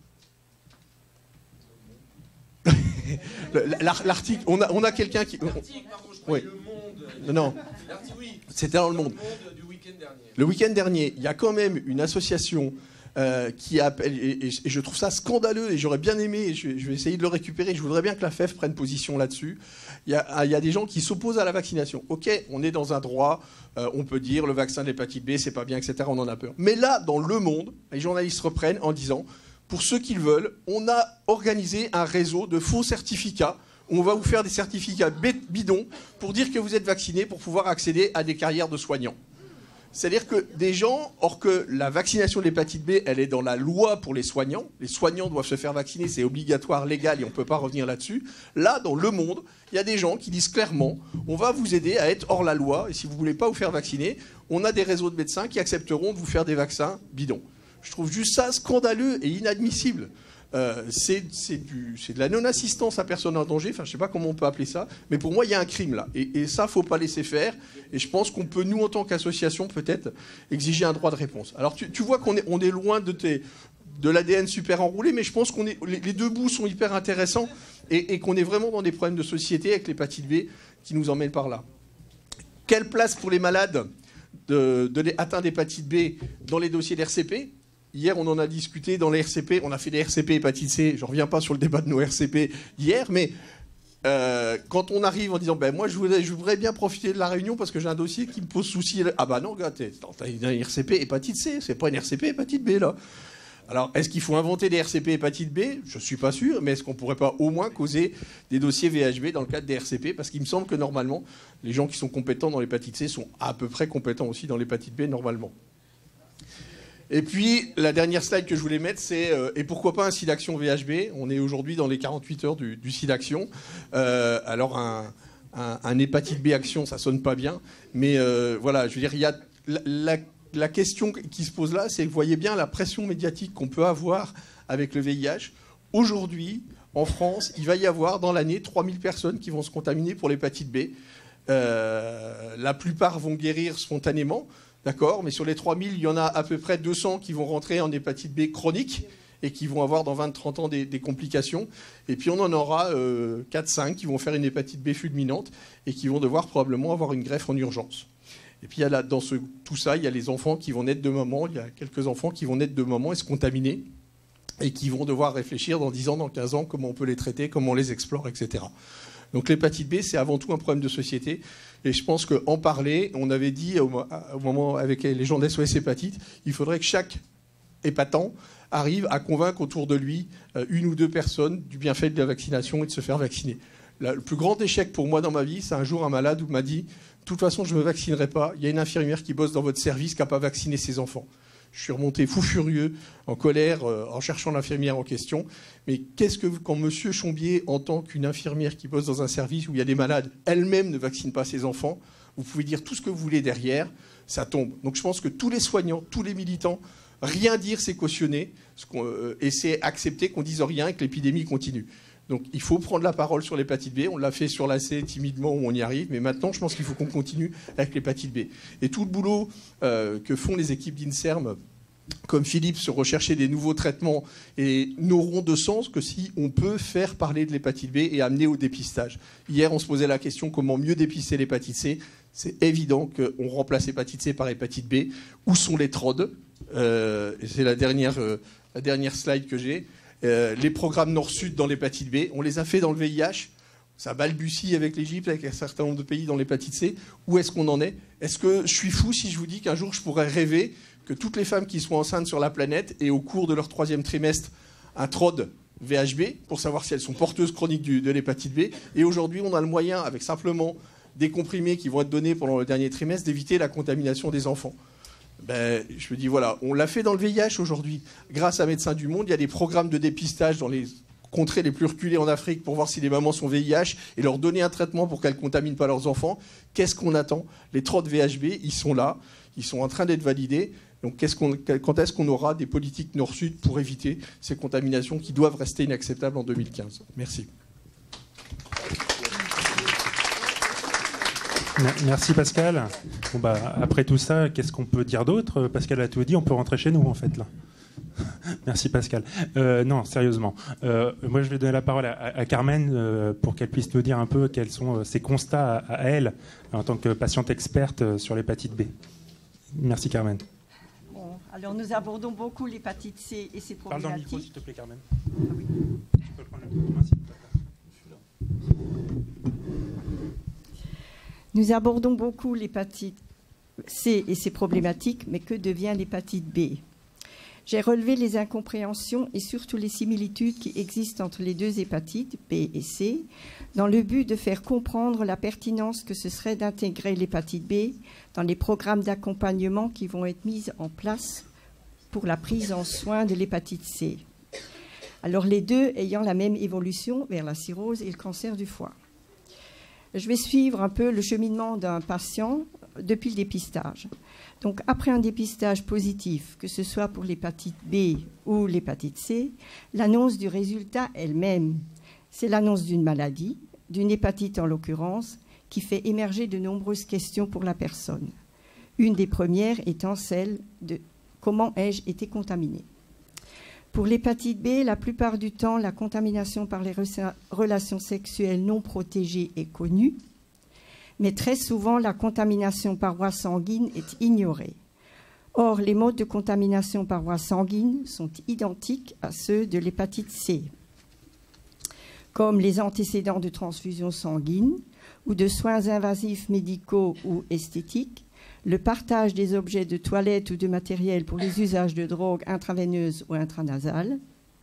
L'article, on a, on a quelqu'un qui... L'article, pardon, je oui. Le Monde. Non, non. Oui. C'était dans Le Monde. Le week-end dernier, il y a quand même une association euh, qui appelle, et, et, et je trouve ça scandaleux, et j'aurais bien aimé, et je, je vais essayer de le récupérer, je voudrais bien que la F E F prenne position là-dessus. Il y a, il y a des gens qui s'opposent à la vaccination. Ok, on est dans un droit, euh, on peut dire le vaccin de l'hépatite B, c'est pas bien, et cetera, on en a peur. Mais là, dans Le Monde, les journalistes reprennent en disant, pour ceux qui le veulent, on a organisé un réseau de faux certificats. On va vous faire des certificats bidons pour dire que vous êtes vacciné pour pouvoir accéder à des carrières de soignants. C'est-à-dire que des gens, or que la vaccination de l'hépatite B, elle est dans la loi pour les soignants. Les soignants doivent se faire vacciner, c'est obligatoire, légal, et on ne peut pas revenir là-dessus. Là, dans Le Monde, il y a des gens qui disent clairement, on va vous aider à être hors la loi, et si vous ne voulez pas vous faire vacciner, on a des réseaux de médecins qui accepteront de vous faire des vaccins bidons. Je trouve juste ça scandaleux et inadmissible. Euh, c'est de la non-assistance à personne en danger, enfin je ne sais pas comment on peut appeler ça, mais pour moi il y a un crime là, et, et ça il ne faut pas laisser faire, et je pense qu'on peut nous en tant qu'association peut-être exiger un droit de réponse. Alors tu, tu vois qu'on est, on est loin de, tes, de l'A D N super enroulé, mais je pense qu'on est, les, les deux bouts sont hyper intéressants, et, et qu'on est vraiment dans des problèmes de société avec l'hépatite B qui nous emmènent par là. Quelle place pour les malades de, de les, atteints d'hépatite B dans les dossiers d'R C P ? Hier, on en a discuté dans les R C P. On a fait des R C P hépatite C. Je ne reviens pas sur le débat de nos R C P d'hier, mais euh, quand on arrive en disant ben, « moi, je voudrais, je voudrais bien profiter de la réunion parce que j'ai un dossier qui me pose souci », ah bah non, gars, t'as une R C P hépatite C, c'est pas une R C P hépatite B, là. Alors, est-ce qu'il faut inventer des R C P hépatite B? Je ne suis pas sûr, mais est-ce qu'on ne pourrait pas au moins causer des dossiers V H B dans le cadre des R C P? Parce qu'il me semble que normalement, les gens qui sont compétents dans l'hépatite C sont à peu près compétents aussi dans l'hépatite B, normalement. Et puis, la dernière slide que je voulais mettre, c'est euh, et pourquoi pas un SIDAction V H B? On est aujourd'hui dans les quarante-huit heures du, du SIDAction. Euh, alors, un, un, un hépatite B action, ça sonne pas bien, mais euh, voilà, je veux dire, il y a la, la La question qui se pose là, c'est que vous voyez bien la pression médiatique qu'on peut avoir avec le V I H. Aujourd'hui, en France, il va y avoir dans l'année trois mille personnes qui vont se contaminer pour l'hépatite B. Euh, la plupart vont guérir spontanément, d'accord, mais sur les trois mille, il y en a à peu près deux cents qui vont rentrer en hépatite B chronique et qui vont avoir dans vingt à trente ans des, des complications. Et puis on en aura euh, quatre à cinq qui vont faire une hépatite B fulminante et qui vont devoir probablement avoir une greffe en urgence. Et puis il y a là, dans ce, tout ça, il y a les enfants qui vont naître de maman. Il y a quelques enfants qui vont naître de maman et se contaminer et qui vont devoir réfléchir dans dix ans, dans quinze ans, comment on peut les traiter, comment on les explore, et cetera. Donc l'hépatite B, c'est avant tout un problème de société. Et je pense qu'en parler, on avait dit au, au moment avec les gens d'S O S Hépatite, il faudrait que chaque hépatant arrive à convaincre autour de lui une ou deux personnes du bienfait de la vaccination et de se faire vacciner. Le plus grand échec pour moi dans ma vie, c'est un jour un malade où m'a dit « De toute façon, je ne me vaccinerai pas. Il y a une infirmière qui bosse dans votre service qui n'a pas vacciné ses enfants. » Je suis remonté fou furieux, en colère, euh, en cherchant l'infirmière en question. Mais qu'est-ce que, quand M. Chombier, en tant qu'une infirmière qui bosse dans un service où il y a des malades, elle-même ne vaccine pas ses enfants, vous pouvez dire tout ce que vous voulez derrière, ça tombe. Donc je pense que tous les soignants, tous les militants, rien dire, c'est cautionner, euh, et c'est accepter qu'on dise rien et que l'épidémie continue. Donc il faut prendre la parole sur l'hépatite B. On l'a fait sur l'A C timidement où on y arrive, mais maintenant je pense qu'il faut qu'on continue avec l'hépatite B. Et tout le boulot euh, que font les équipes d'INSERM, comme Philippe, sur rechercher des nouveaux traitements, et n'auront de sens que si on peut faire parler de l'hépatite B et amener au dépistage. Hier, on se posait la question comment mieux dépister l'hépatite C. C'est évident qu'on remplace l'hépatite C par l'hépatite B. Où sont les T R O D euh, C'est la dernière, euh, la dernière slide que j'ai. Euh, les programmes Nord-Sud dans l'hépatite B, on les a fait dans le V I H. Ça balbutie avec l'Égypte, avec un certain nombre de pays dans l'hépatite C. Où est-ce qu'on en est? Est-ce que je suis fou si je vous dis qu'un jour je pourrais rêver que toutes les femmes qui sont enceintes sur la planète aient au cours de leur troisième trimestre un T R O D V H B pour savoir si elles sont porteuses chroniques du, de l'hépatite B? Et aujourd'hui, on a le moyen, avec simplement des comprimés qui vont être donnés pendant le dernier trimestre, d'éviter la contamination des enfants. Ben, je me dis, voilà, on l'a fait dans le V I H aujourd'hui. Grâce à Médecins du Monde, il y a des programmes de dépistage dans les contrées les plus reculées en Afrique pour voir si les mamans sont V I H et leur donner un traitement pour qu'elles ne contaminent pas leurs enfants. Qu'est-ce qu'on attend? Les T R O D V H B, ils sont là, ils sont en train d'être validés. Donc qu'est-ce qu'on, quand est-ce qu'on aura des politiques Nord-Sud pour éviter ces contaminations qui doivent rester inacceptables en deux mille quinze? Merci. Merci Pascal. Bon bah, après tout ça, qu'est-ce qu'on peut dire d'autre? Pascal a tout dit, on peut rentrer chez nous en fait là. Merci Pascal. Euh, non, sérieusement. Euh, moi je vais donner la parole à, à Carmen euh, pour qu'elle puisse nous dire un peu quels sont ses constats à, à elle en tant que patiente experte sur l'hépatite B. Merci Carmen. Bon, alors nous abordons beaucoup l'hépatite C et ses problématiques. Parle dans le micro s'il te plaît Carmen. Ah oui. Tu peux prendre le micro, s'il te plaît. Nous abordons beaucoup l'hépatite C et ses problématiques, mais que devient l'hépatite B? J'ai relevé les incompréhensions et surtout les similitudes qui existent entre les deux hépatites, B et C, dans le but de faire comprendre la pertinence que ce serait d'intégrer l'hépatite B dans les programmes d'accompagnement qui vont être mis en place pour la prise en soin de l'hépatite C. Alors les deux ayant la même évolution vers la cirrhose et le cancer du foie. Je vais suivre un peu le cheminement d'un patient depuis le dépistage. Donc, après un dépistage positif, que ce soit pour l'hépatite B ou l'hépatite C, l'annonce du résultat elle-même, c'est l'annonce d'une maladie, d'une hépatite en l'occurrence, qui fait émerger de nombreuses questions pour la personne. Une des premières étant celle de comment ai-je été contaminé? Pour l'hépatite B, la plupart du temps, la contamination par les relations sexuelles non protégées est connue, mais très souvent, la contamination par voie sanguine est ignorée. Or, les modes de contamination par voie sanguine sont identiques à ceux de l'hépatite C. comme les antécédents de transfusion sanguine ou de soins invasifs médicaux ou esthétiques, le partage des objets de toilette ou de matériel pour les usages de drogues intraveineuses ou intranasales,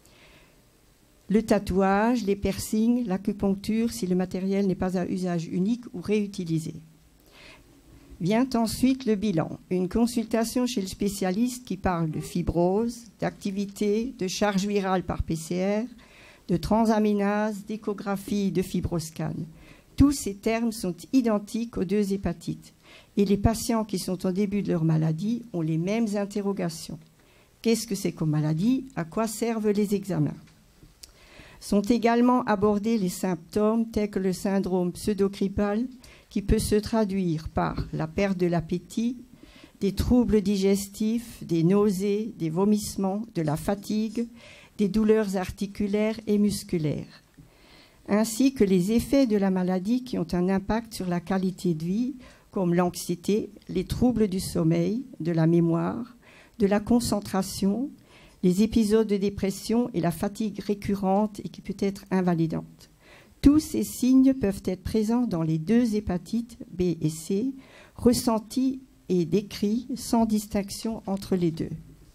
le tatouage, les piercings, l'acupuncture si le matériel n'est pas à usage unique ou réutilisé. Vient ensuite le bilan, une consultation chez le spécialiste qui parle de fibrose, d'activité, de charge virale par P C R, de transaminase, d'échographie, de fibroscan. Tous ces termes sont identiques aux deux hépatites et les patients qui sont au début de leur maladie ont les mêmes interrogations. Qu'est-ce que c'est comme maladie? À quoi servent les examens? Sont également abordés les symptômes tels que le syndrome pseudocripal qui peut se traduire par la perte de l'appétit, des troubles digestifs, des nausées, des vomissements, de la fatigue, des douleurs articulaires et musculaires, ainsi que les effets de la maladie qui ont un impact sur la qualité de vie, comme l'anxiété, les troubles du sommeil, de la mémoire, de la concentration, les épisodes de dépression et la fatigue récurrente et qui peut être invalidante. Tous ces signes peuvent être présents dans les deux hépatites B et C, ressentis et décrits sans distinction entre les deux.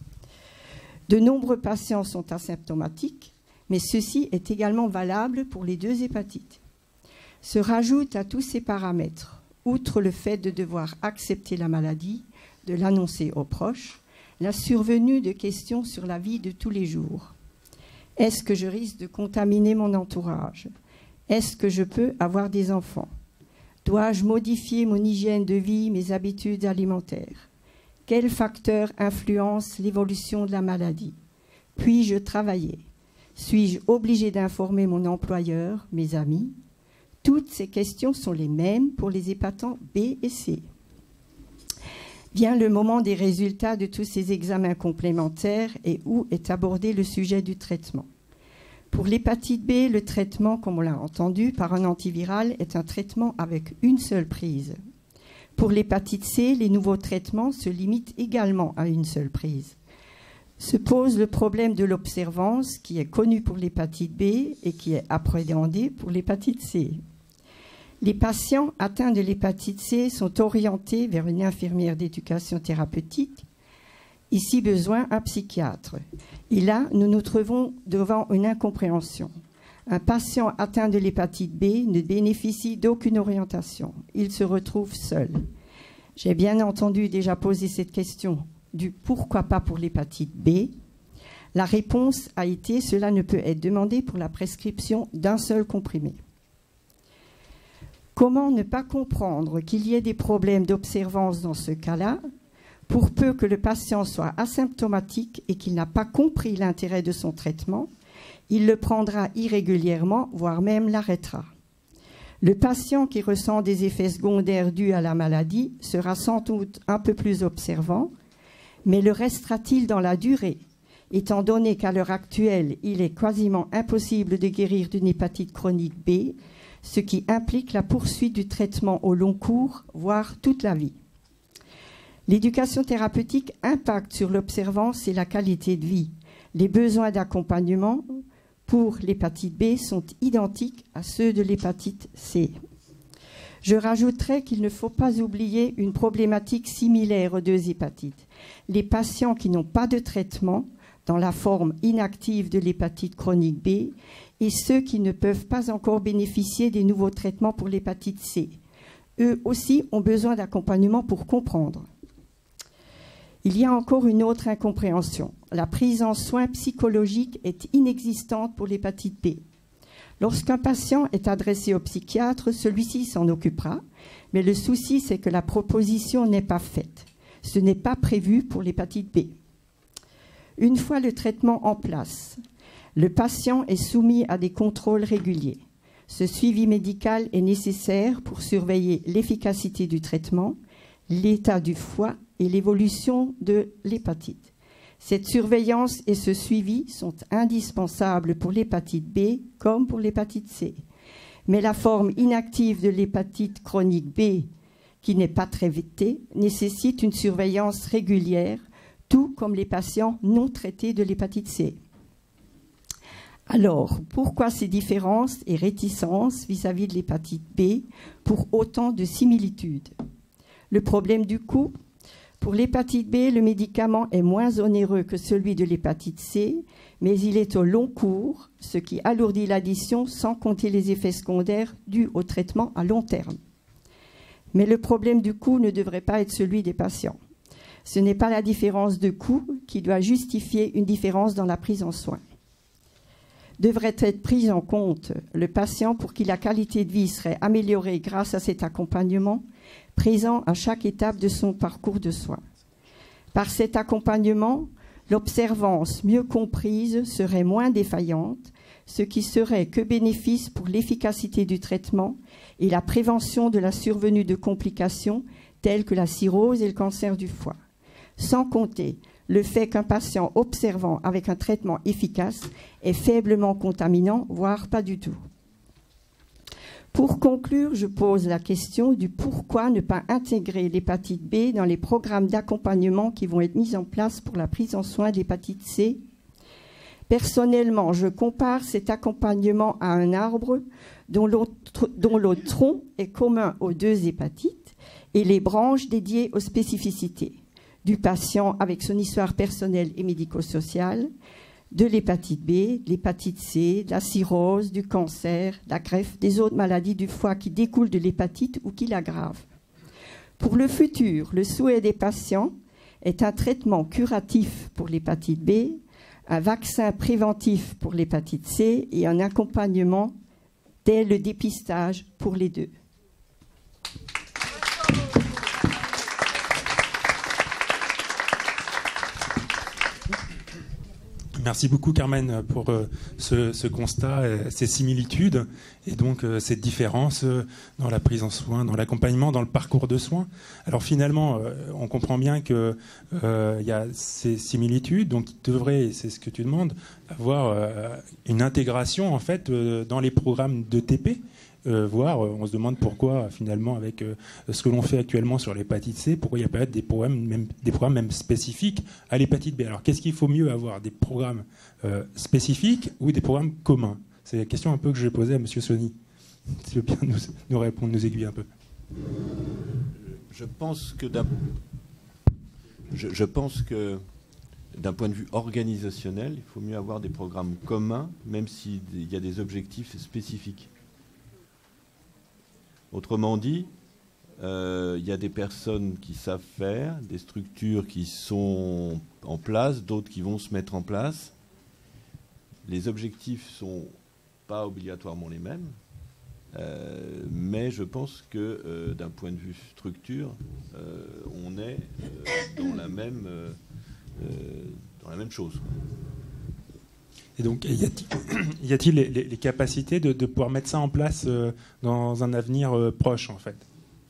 De nombreux patients sont asymptomatiques, mais ceci est également valable pour les deux hépatites. Se rajoute à tous ces paramètres, outre le fait de devoir accepter la maladie, de l'annoncer aux proches, la survenue de questions sur la vie de tous les jours. Est-ce que je risque de contaminer mon entourage? Est-ce que je peux avoir des enfants? Dois-je modifier mon hygiène de vie, mes habitudes alimentaires? Quels facteurs influencent l'évolution de la maladie? Puis-je travailler? Suis-je obligé d'informer mon employeur, mes amis? Toutes ces questions sont les mêmes pour les hépatants B et C. Vient le moment des résultats de tous ces examens complémentaires et où est abordé le sujet du traitement. Pour l'hépatite B, le traitement, comme on l'a entendu, par un antiviral est un traitement avec une seule prise. Pour l'hépatite C, les nouveaux traitements se limitent également à une seule prise. Se pose le problème de l'observance qui est connu pour l'hépatite B et qui est appréhendé pour l'hépatite C. Les patients atteints de l'hépatite C sont orientés vers une infirmière d'éducation thérapeutique, ici besoin un psychiatre. Et là, nous nous trouvons devant une incompréhension. Un patient atteint de l'hépatite B ne bénéficie d'aucune orientation. Il se retrouve seul. J'ai bien entendu déjà poser cette question du pourquoi pas pour l'hépatite B. La réponse a été cela ne peut être demandé pour la prescription d'un seul comprimé. Comment ne pas comprendre qu'il y ait des problèmes d'observance dans ce cas-là, pour peu que le patient soit asymptomatique et qu'il n'a pas compris l'intérêt de son traitement, il le prendra irrégulièrement, voire même l'arrêtera. Le patient qui ressent des effets secondaires dus à la maladie sera sans doute un peu plus observant, mais le restera-t-il dans la durée, étant donné qu'à l'heure actuelle, il est quasiment impossible de guérir d'une hépatite chronique B, ce qui implique la poursuite du traitement au long cours, voire toute la vie. L'éducation thérapeutique impacte sur l'observance et la qualité de vie. Les besoins d'accompagnement pour l'hépatite B sont identiques à ceux de l'hépatite C. Je rajouterai qu'il ne faut pas oublier une problématique similaire aux deux hépatites. Les patients qui n'ont pas de traitement dans la forme inactive de l'hépatite chronique B et ceux qui ne peuvent pas encore bénéficier des nouveaux traitements pour l'hépatite C. Eux aussi ont besoin d'accompagnement pour comprendre. Il y a encore une autre incompréhension. La prise en soins psychologiques est inexistante pour l'hépatite B. Lorsqu'un patient est adressé au psychiatre, celui-ci s'en occupera, mais le souci, c'est que la proposition n'est pas faite. Ce n'est pas prévu pour l'hépatite B. Une fois le traitement en place, le patient est soumis à des contrôles réguliers. Ce suivi médical est nécessaire pour surveiller l'efficacité du traitement, l'état du foie et l'évolution de l'hépatite. Cette surveillance et ce suivi sont indispensables pour l'hépatite B comme pour l'hépatite C. Mais la forme inactive de l'hépatite chronique B, qui n'est pas traitée, nécessite une surveillance régulière, tout comme les patients non traités de l'hépatite C. Alors, pourquoi ces différences et réticences vis-à-vis de l'hépatite B pour autant de similitudes? Le problème du coût. Pour l'hépatite B, le médicament est moins onéreux que celui de l'hépatite C, mais il est au long cours, ce qui alourdit l'addition sans compter les effets secondaires dus au traitement à long terme. Mais le problème du coût ne devrait pas être celui des patients. Ce n'est pas la différence de coût qui doit justifier une différence dans la prise en soin. Devrait être prise en compte le patient pour qui la qualité de vie serait améliorée grâce à cet accompagnement présent à chaque étape de son parcours de soins. Par cet accompagnement, l'observance mieux comprise serait moins défaillante, ce qui serait que bénéfice pour l'efficacité du traitement et la prévention de la survenue de complications telles que la cirrhose et le cancer du foie. Sans compter le fait qu'un patient observant avec un traitement efficace est faiblement contaminant, voire pas du tout. Pour conclure, je pose la question du pourquoi ne pas intégrer l'hépatite B dans les programmes d'accompagnement qui vont être mis en place pour la prise en soin de l'hépatite C. Personnellement, je compare cet accompagnement à un arbre dont le tronc est commun aux deux hépatites et les branches dédiées aux spécificités du patient avec son histoire personnelle et médico-sociale, de l'hépatite B, de l'hépatite C, de la cirrhose, du cancer, de la greffe, des autres maladies du foie qui découlent de l'hépatite ou qui l'aggravent. Pour le futur, le souhait des patients est un traitement curatif pour l'hépatite B, un vaccin préventif pour l'hépatite C et un accompagnement dès le dépistage pour les deux. Merci beaucoup Carmen pour euh, ce, ce constat, euh, ces similitudes et donc euh, cette différence euh, dans la prise en soin, dans l'accompagnement, dans le parcours de soins. Alors finalement, euh, on comprend bien qu'il euh, y a ces similitudes, donc il devrait, et c'est ce que tu demandes, avoir euh, une intégration en fait euh, dans les programmes de T P. Euh, voir, euh, on se demande pourquoi finalement avec euh, ce que l'on fait actuellement sur l'hépatite C, pourquoi il n'y a pas des programmes même, des programmes même spécifiques à l'hépatite B. Alors qu'est-ce qu'il faut mieux avoir, des programmes euh, spécifiques ou des programmes communs? C'est la question un peu que je vais poser à Monsieur Sony. S'il veut bien nous, nous répondre, nous aiguiller un peu. Je pense que d'un, je, je pense que d'un point de vue organisationnel, il faut mieux avoir des programmes communs, même s'il y a des objectifs spécifiques. Autrement dit, euh, il y a des personnes qui savent faire, des structures qui sont en place, d'autres qui vont se mettre en place. Les objectifs ne sont pas obligatoirement les mêmes, euh, mais je pense que euh, d'un point de vue structure, euh, on est euh, dans, la même, euh, dans la même chose. Et donc, y a-t-il, y a-t-il les, les, les capacités de, de pouvoir mettre ça en place euh, dans un avenir euh, proche, en fait?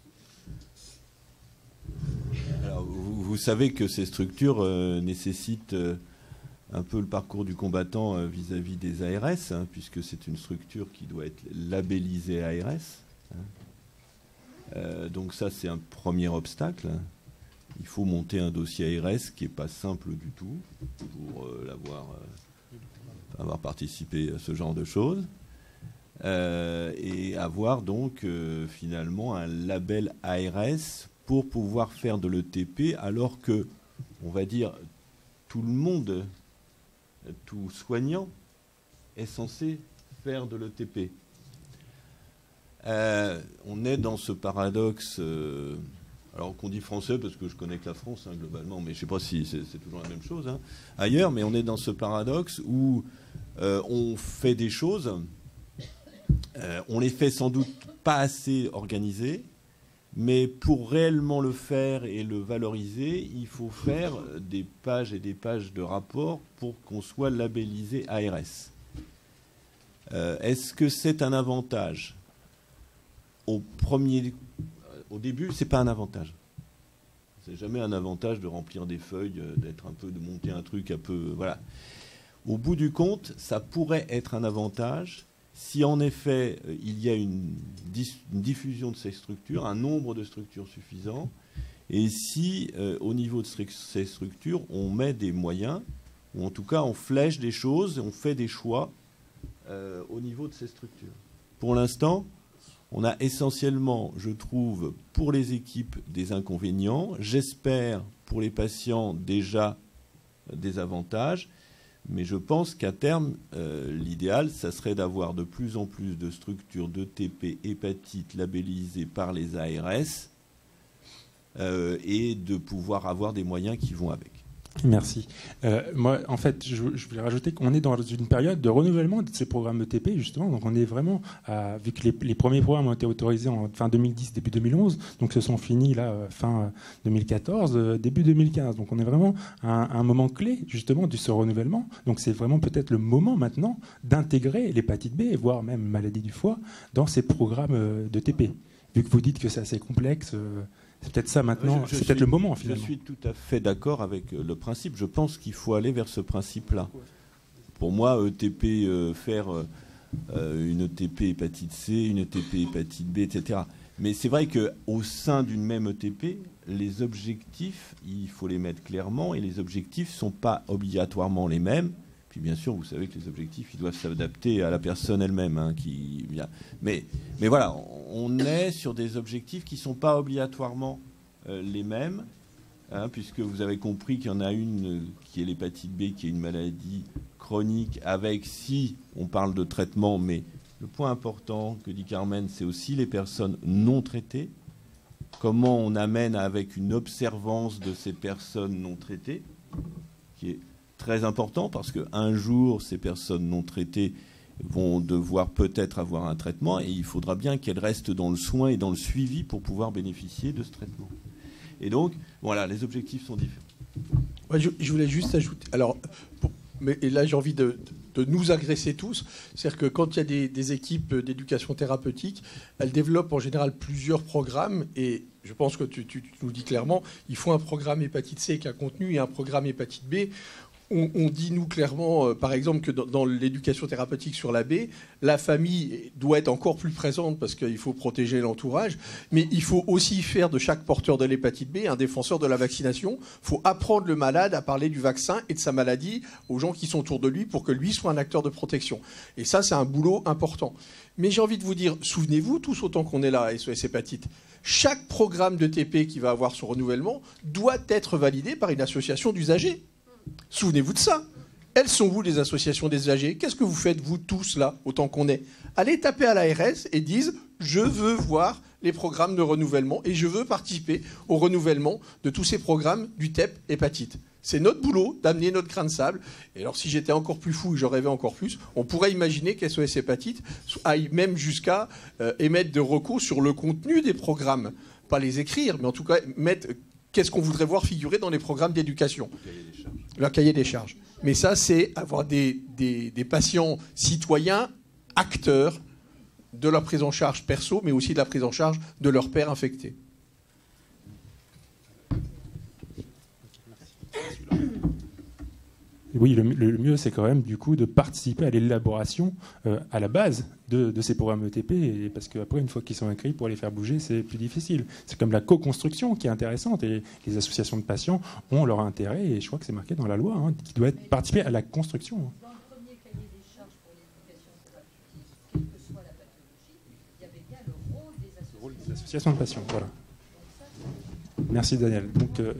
Alors, vous, vous savez que ces structures euh, nécessitent euh, un peu le parcours du combattant euh, vis-à-vis des A R S, hein, puisque c'est une structure qui doit être labellisée A R S. Hein. Euh, donc ça, c'est un premier obstacle. Il faut monter un dossier A R S qui n'est pas simple du tout pour euh, l'avoir... Euh, avoir participé à ce genre de choses, euh, et avoir donc euh, finalement un label A R S pour pouvoir faire de l'E T P, alors que, on va dire, tout le monde, tout soignant, est censé faire de l'E T P. Euh, on est dans ce paradoxe... Euh, alors qu'on dit français parce que je connais que la France, hein, globalement, mais je ne sais pas si c'est, c'est toujours la même chose hein, ailleurs, mais on est dans ce paradoxe où euh, on fait des choses, euh, on les fait sans doute pas assez organisées, mais pour réellement le faire et le valoriser, il faut faire des pages et des pages de rapports pour qu'on soit labellisé A R S. Euh, est-ce que c'est un avantage? Au premier Au début, c'est pas un avantage. C'est jamais un avantage de remplir des feuilles, d'être un peu, de monter un truc un peu, voilà. Au bout du compte, ça pourrait être un avantage si en effet il y a une, une diffusion de ces structures, un nombre de structures suffisant, et si euh, au niveau de ces structures, on met des moyens, ou en tout cas on flèche des choses, on fait des choix euh, au niveau de ces structures. Pour l'instant, on a essentiellement, je trouve, pour les équipes des inconvénients. J'espère pour les patients déjà des avantages. Mais je pense qu'à terme, euh, l'idéal, ça serait d'avoir de plus en plus de structures d'E T P hépatite labellisées par les A R S euh, et de pouvoir avoir des moyens qui vont avec. Merci. Euh, moi, en fait, je, je voulais rajouter qu'on est dans une période de renouvellement de ces programmes E T P, justement. Donc, on est vraiment, à, vu que les, les premiers programmes ont été autorisés en fin deux mille dix, début deux mille onze, donc se sont finis là, fin deux mille quatorze, début deux mille quinze. Donc, on est vraiment à un, à un moment clé, justement, de ce renouvellement. Donc, c'est vraiment peut-être le moment maintenant d'intégrer l'hépatite B, voire même maladie du foie, dans ces programmes d'E T P. Vu que vous dites que c'est assez complexe. Euh, C'est peut-être ça maintenant, je, je c'est peut-être le moment finalement. Je suis tout à fait d'accord avec le principe. Je pense qu'il faut aller vers ce principe-là. Pour moi, E T P, euh, faire euh, une E T P hépatite C, une E T P hépatite B, et cetera. Mais c'est vrai qu'au sein d'une même E T P, les objectifs, il faut les mettre clairement et les objectifs ne sont pas obligatoirement les mêmes. Puis bien sûr, vous savez que les objectifs, ils doivent s'adapter à la personne elle-même. Hein, qui vient. Mais, mais voilà, on est sur des objectifs qui ne sont pas obligatoirement euh, les mêmes, hein, puisque vous avez compris qu'il y en a une euh, qui est l'hépatite B, qui est une maladie chronique, avec, si on parle de traitement, mais le point important que dit Carmen, c'est aussi les personnes non traitées. Comment on amène avec une observance de ces personnes non traitées, qui est très important, parce qu'un jour, ces personnes non traitées vont devoir peut-être avoir un traitement et il faudra bien qu'elles restent dans le soin et dans le suivi pour pouvoir bénéficier de ce traitement. Et donc, voilà, les objectifs sont différents. Ouais, je, je voulais juste ajouter... Alors, pour, mais, et là, j'ai envie de, de nous agresser tous. C'est-à-dire que quand il y a des, des équipes d'éducation thérapeutique, elles développent en général plusieurs programmes et je pense que tu, tu, tu nous dis clairement, il faut un programme hépatite C qui a contenu et un programme hépatite B. On, on dit, nous, clairement, euh, par exemple, que dans, dans l'éducation thérapeutique sur la B, la famille doit être encore plus présente parce qu'il faut protéger l'entourage, mais il faut aussi faire de chaque porteur de l'hépatite B un défenseur de la vaccination. Il faut apprendre le malade à parler du vaccin et de sa maladie aux gens qui sont autour de lui pour que lui soit un acteur de protection. Et ça, c'est un boulot important. Mais j'ai envie de vous dire, souvenez-vous, tous autant qu'on est là à S O S Hépatite, chaque programme de T P qui va avoir son renouvellement doit être validé par une association d'usagers. Souvenez-vous de ça. Elles sont où, les associations des usagers? Qu'est-ce que vous faites, vous tous, là, autant qu'on est? Allez taper à l'A R S et disent « Je veux voir les programmes de renouvellement et je veux participer au renouvellement de tous ces programmes du T E P hépatite ». C'est notre boulot d'amener notre grain de sable. Et alors, si j'étais encore plus fou et j'en rêvais encore plus, on pourrait imaginer qu'S O S Hépatite aille même jusqu'à euh, émettre de recours sur le contenu des programmes. Pas les écrire, mais en tout cas, mettre... Qu'est-ce qu'on voudrait voir figurer dans les programmes d'éducation? Leur cahier des charges. Mais ça, c'est avoir des, des, des patients citoyens, acteurs de leur prise en charge perso, mais aussi de la prise en charge de leur père infecté. Oui, le, le mieux, c'est quand même du coup de participer à l'élaboration euh, à la base de, de ces programmes E T P, et parce qu'après, une fois qu'ils sont écrits, pour les faire bouger, c'est plus difficile. C'est comme la co-construction qui est intéressante, et les associations de patients ont leur intérêt, et je crois que c'est marqué dans la loi, hein, qui doit être participer à la construction. Dans le premier cahier des charges pour l'éducation thérapeutique, quelle que soit la pathologie, il y avait bien le rôle des associations, rôle des associations de patients. Voilà. Merci Daniel. Donc, euh,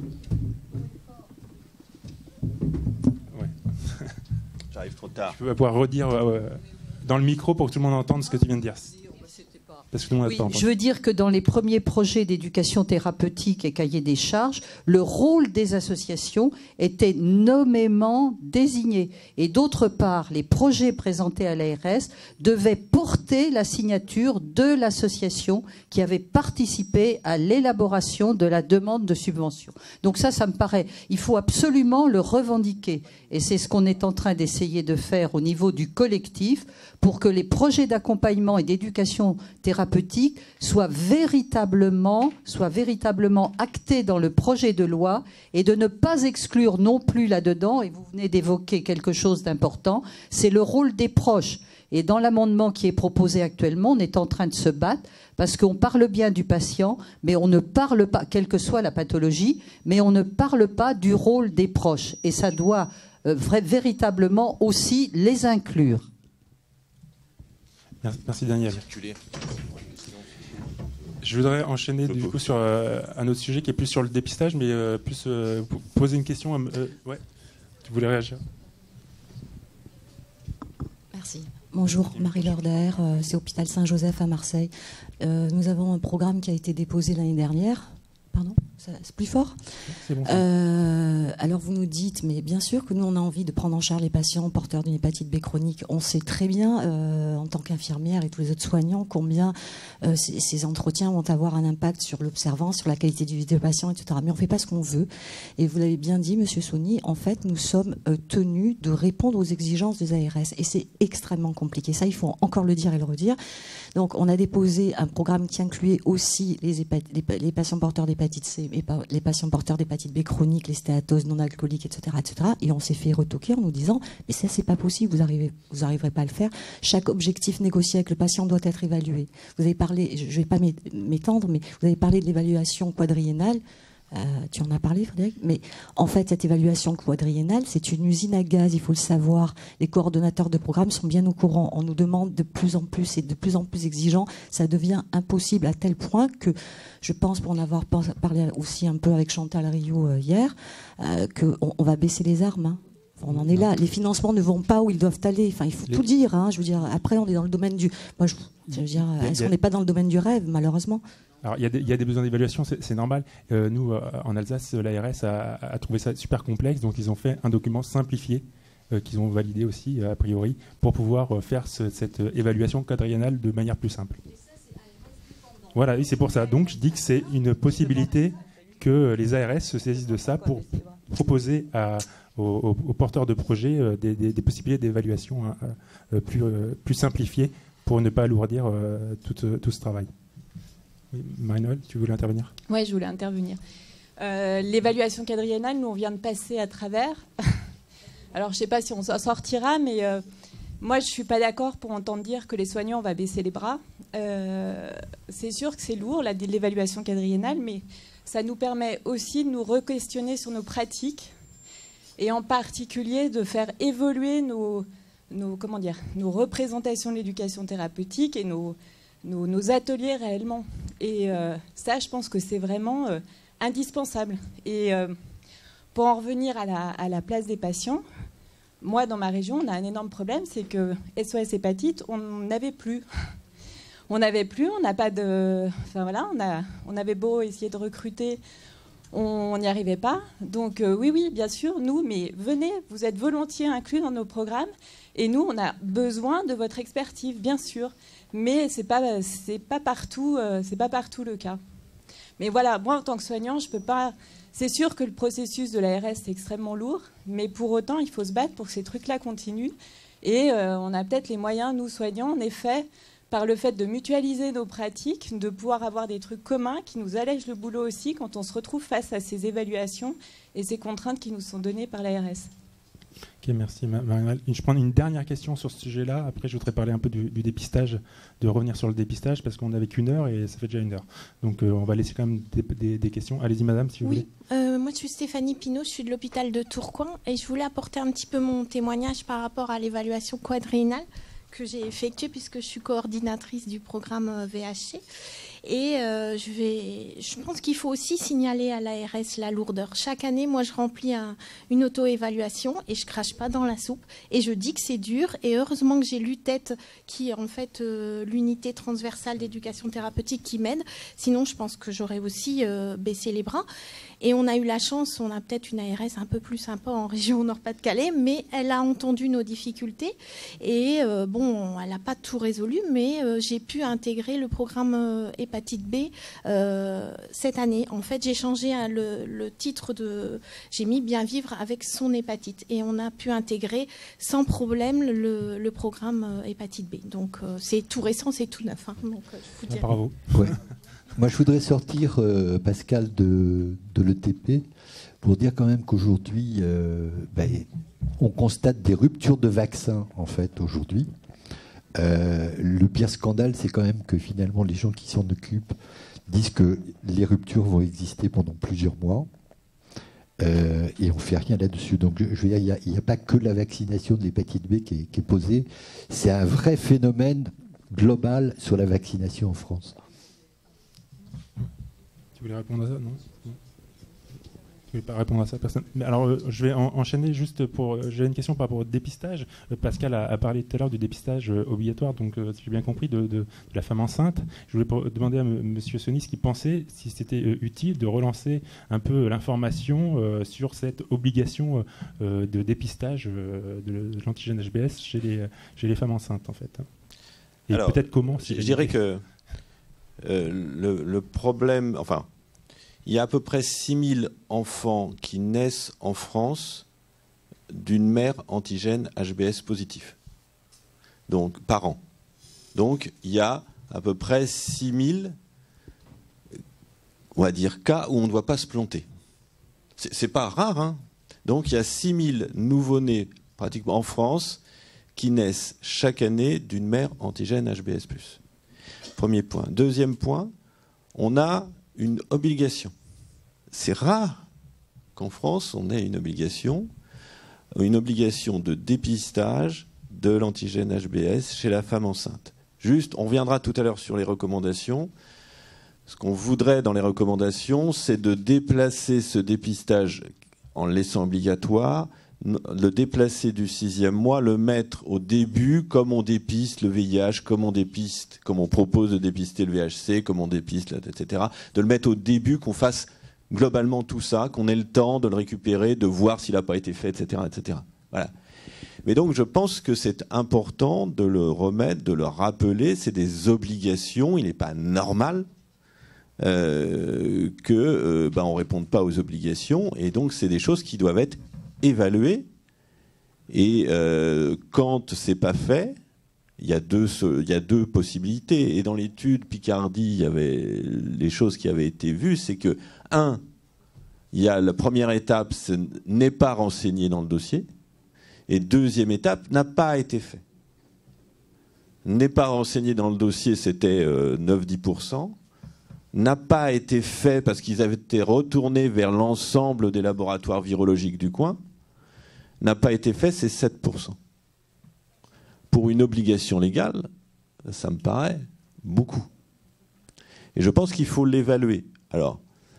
J'arrive trop tard. Tu vas pouvoir redire euh, dans le micro pour que tout le monde entende ce que tu viens de dire. Parce que tout le monde oui, a pas entendu. je veux dire que dans les premiers projets d'éducation thérapeutique et cahier des charges, le rôle des associations était nommément désigné. Et d'autre part, les projets présentés à l'A R S devaient porter la signature de l'association qui avait participé à l'élaboration de la demande de subvention. Donc ça, ça me paraît, il faut absolument le revendiquer. Et c'est ce qu'on est en train d'essayer de faire au niveau du collectif pour que les projets d'accompagnement et d'éducation thérapeutique soient véritablement, soient véritablement actés dans le projet de loi et de ne pas exclure non plus là-dedans, et vous venez d'évoquer quelque chose d'important, c'est le rôle des proches. Et dans l'amendement qui est proposé actuellement, on est en train de se battre parce qu'on parle bien du patient, mais on ne parle pas, quelle que soit la pathologie, mais on ne parle pas du rôle des proches. Et ça doit euh, véritablement aussi les inclure. Merci, merci Daniel. Je voudrais enchaîner du coup sur euh, un autre sujet qui est plus sur le dépistage, mais euh, plus euh, poser une question. Euh, ouais, tu voulais réagir? Merci. Bonjour, Marie-Laure Daher, euh, c'est Hôpital Saint-Joseph à Marseille. Euh, nous avons un programme qui a été déposé l'année dernière. Pardon, c'est plus fort. C'est bon, euh, alors vous nous dites, mais bien sûr que nous on a envie de prendre en charge les patients porteurs d'une hépatite B chronique. On sait très bien, euh, en tant qu'infirmière et tous les autres soignants, combien euh, ces, ces entretiens vont avoir un impact sur l'observance, sur la qualité du vie des patients, et cetera. Mais on ne fait pas ce qu'on veut. Et vous l'avez bien dit, Monsieur Saunier, en fait nous sommes euh, tenus de répondre aux exigences des A R S. Et c'est extrêmement compliqué. Ça, il faut encore le dire et le redire. Donc on a déposé un programme qui incluait aussi les, les, les patients porteurs d'hépatite C, et les patients porteurs d'hépatite B chronique, les stéatoses non alcooliques, et cetera, et cetera. Et on s'est fait retoquer en nous disant mais ça c'est pas possible, vous arrivez, vous arriverez pas à le faire. Chaque objectif négocié avec le patient doit être évalué. Vous avez parlé, je vais pas m'étendre, mais vous avez parlé de l'évaluation quadriennale. Euh, tu en as parlé, Frédéric, mais en fait, cette évaluation quadriennale, c'est une usine à gaz, il faut le savoir. Les coordonnateurs de programme sont bien au courant. On nous demande de plus en plus et de plus en plus exigeant. Ça devient impossible à tel point que, je pense, pour en avoir parlé aussi un peu avec Chantal Rio euh, hier, euh, qu'on on va baisser les armes. Hein. On en est là. Les financements ne vont pas où ils doivent aller. Enfin, il faut les... tout dire. Hein. Je veux dire, après, on est dans le domaine du. Moi, je, je veux dire, est-ce qu'on n'est pas dans le domaine du rêve, malheureusement? Alors, il y, y a des besoins d'évaluation, c'est normal. Euh, nous, euh, en Alsace, l'A R S a, a trouvé ça super complexe, donc ils ont fait un document simplifié euh, qu'ils ont validé aussi, euh, a priori, pour pouvoir euh, faire ce, cette euh, évaluation quadriennale de manière plus simple. Et ça, c'est A R S voilà, oui, c'est pour ça. Donc, je dis que c'est une possibilité que les A R S se saisissent de ça pour proposer à, aux, aux porteurs de projets euh, des, des, des possibilités d'évaluation hein, euh, plus, euh, plus simplifiées pour ne pas alourdir euh, tout, tout ce travail. Marie-Noël, tu voulais intervenir? Oui, je voulais intervenir. Euh, L'évaluation quadriennale, nous, on vient de passer à travers. Alors, je ne sais pas si on s'en sortira, mais euh, moi, je ne suis pas d'accord pour entendre dire que les soignants, on va baisser les bras. Euh, c'est sûr que c'est lourd, l'évaluation quadriennale, mais ça nous permet aussi de nous re-questionner sur nos pratiques et en particulier de faire évoluer nos, nos, comment dire, nos représentations de l'éducation thérapeutique et nos... Nos, nos ateliers réellement. Et euh, ça, je pense que c'est vraiment euh, indispensable. Et euh, pour en revenir à la, à la place des patients, moi, dans ma région, on a un énorme problème, c'est que S O S Hépatite, on n'avait plus. On n'avait plus, on n'a pas de... Enfin voilà, on, a, on avait beau essayer de recruter, on n'y arrivait pas. Donc euh, oui, oui, bien sûr, nous, mais venez, vous êtes volontiers inclus dans nos programmes. Et nous, on a besoin de votre expertise, bien sûr. Mais ce n'est pas, c'est pas, partout, euh, c'est pas partout le cas. Mais voilà, moi, en tant que soignant, je peux pas... C'est sûr que le processus de l'A R S est extrêmement lourd, mais pour autant, il faut se battre pour que ces trucs-là continuent. Et euh, on a peut-être les moyens, nous, soignants, en effet, par le fait de mutualiser nos pratiques, de pouvoir avoir des trucs communs qui nous allègent le boulot aussi quand on se retrouve face à ces évaluations et ces contraintes qui nous sont données par l'A R S. Ok, merci Marie-Noël. Je prends une dernière question sur ce sujet-là. Après, je voudrais parler un peu du, du dépistage, de revenir sur le dépistage, parce qu'on n'avait qu'une heure et ça fait déjà une heure. Donc, euh, on va laisser quand même des, des, des questions. Allez-y, madame, si vous oui. voulez. Euh, moi, je suis Stéphanie Pinault, je suis de l'hôpital de Tourcoing et je voulais apporter un petit peu mon témoignage par rapport à l'évaluation quadriennale que j'ai effectuée puisque je suis coordinatrice du programme V H C. Et euh, je, vais, je pense qu'il faut aussi signaler à l'A R S la lourdeur. Chaque année, moi, je remplis un, une auto-évaluation et je crache pas dans la soupe. Et je dis que c'est dur. Et heureusement que j'ai l'U T E T, qui est en fait euh, l'unité transversale d'éducation thérapeutique, qui m'aide. Sinon, je pense que j'aurais aussi euh, baissé les bras. Et on a eu la chance, on a peut-être une A R S un peu plus sympa en région Nord-Pas-de-Calais, mais elle a entendu nos difficultés. Et euh, bon, elle n'a pas tout résolu, mais euh, j'ai pu intégrer le programme euh, hépatite B euh, cette année. En fait, j'ai changé hein, le, le titre de... J'ai mis bien vivre avec son hépatite. Et on a pu intégrer sans problème le, le programme euh, hépatite B. Donc, euh, c'est tout récent, c'est tout neuf. Hein. Donc, euh, je vous dirais. Bravo. Ouais. Moi, je voudrais sortir, euh, Pascal, de, de l'E T P pour dire quand même qu'aujourd'hui, euh, ben, on constate des ruptures de vaccins, en fait, aujourd'hui. Euh, le pire scandale, c'est quand même que finalement, les gens qui s'en occupent disent que les ruptures vont exister pendant plusieurs mois. Euh, et on ne fait rien là-dessus. Donc, je, je veux dire, il n'y a, a pas que la vaccination de l'hépatite B qui est, qui est posée. C'est un vrai phénomène globale sur la vaccination en France. Tu voulais répondre à ça, non, non. Je ne vais pas répondre à ça, personne. Mais alors, euh, je vais en, enchaîner juste pour. Euh, J'ai une question par rapport au dépistage. Euh, Pascal a, a parlé tout à l'heure du dépistage euh, obligatoire, donc euh, si j'ai bien compris, de, de, de la femme enceinte. Je voulais pour, demander à M. Sonny ce qu'il pensait, si c'était euh, utile de relancer un peu l'information euh, sur cette obligation euh, de dépistage euh, de, de l'antigène H B S chez les, chez les femmes enceintes, en fait. Et peut-être comment. Si je dirais que euh, le, le problème, enfin. Il y a à peu près six mille enfants qui naissent en France d'une mère antigène H B S positif, donc par an. Donc il y a à peu près six mille, on va dire, cas où on ne doit pas se planter. C'est pas rare, hein. Donc il y a six mille nouveau-nés pratiquement en France qui naissent chaque année d'une mère antigène H B S plus. Premier point. Deuxième point, on a une obligation. C'est rare qu'en France, on ait une obligation, une obligation de dépistage de l'antigène H B S chez la femme enceinte. Juste, on reviendra tout à l'heure sur les recommandations. Ce qu'on voudrait dans les recommandations, c'est de déplacer ce dépistage en le laissant obligatoire, le déplacer du sixième mois, le mettre au début, comme on dépiste le V I H, comme on dépiste, comme on propose de dépister le V H C, comme on dépiste, et cetera. De le mettre au début, qu'on fasse globalement tout ça, qu'on ait le temps de le récupérer, de voir s'il n'a pas été fait, et cetera, et cetera. Voilà. Mais donc je pense que c'est important de le remettre, de le rappeler. C'est des obligations. Il n'est pas normal euh, que euh, ben, on ne réponde pas aux obligations. Et donc c'est des choses qui doivent être évalué et euh, quand c'est pas fait, il y a deux il y a deux possibilités. Et dans l'étude Picardie, il y avait les choses qui avaient été vues, c'est que un, il y a la première étape, ce n'est pas renseigné dans le dossier, et deuxième étape, n'a pas été fait. N'est pas renseigné dans le dossier, c'était euh, neuf à dix pour cent. N'a pas été fait parce qu'ils avaient été retournés vers l'ensemble des laboratoires virologiques du coin. N'a pas été fait, c'est sept pour cent. Pour une obligation légale, ça me paraît beaucoup. Et je pense qu'il faut l'évaluer. Alors,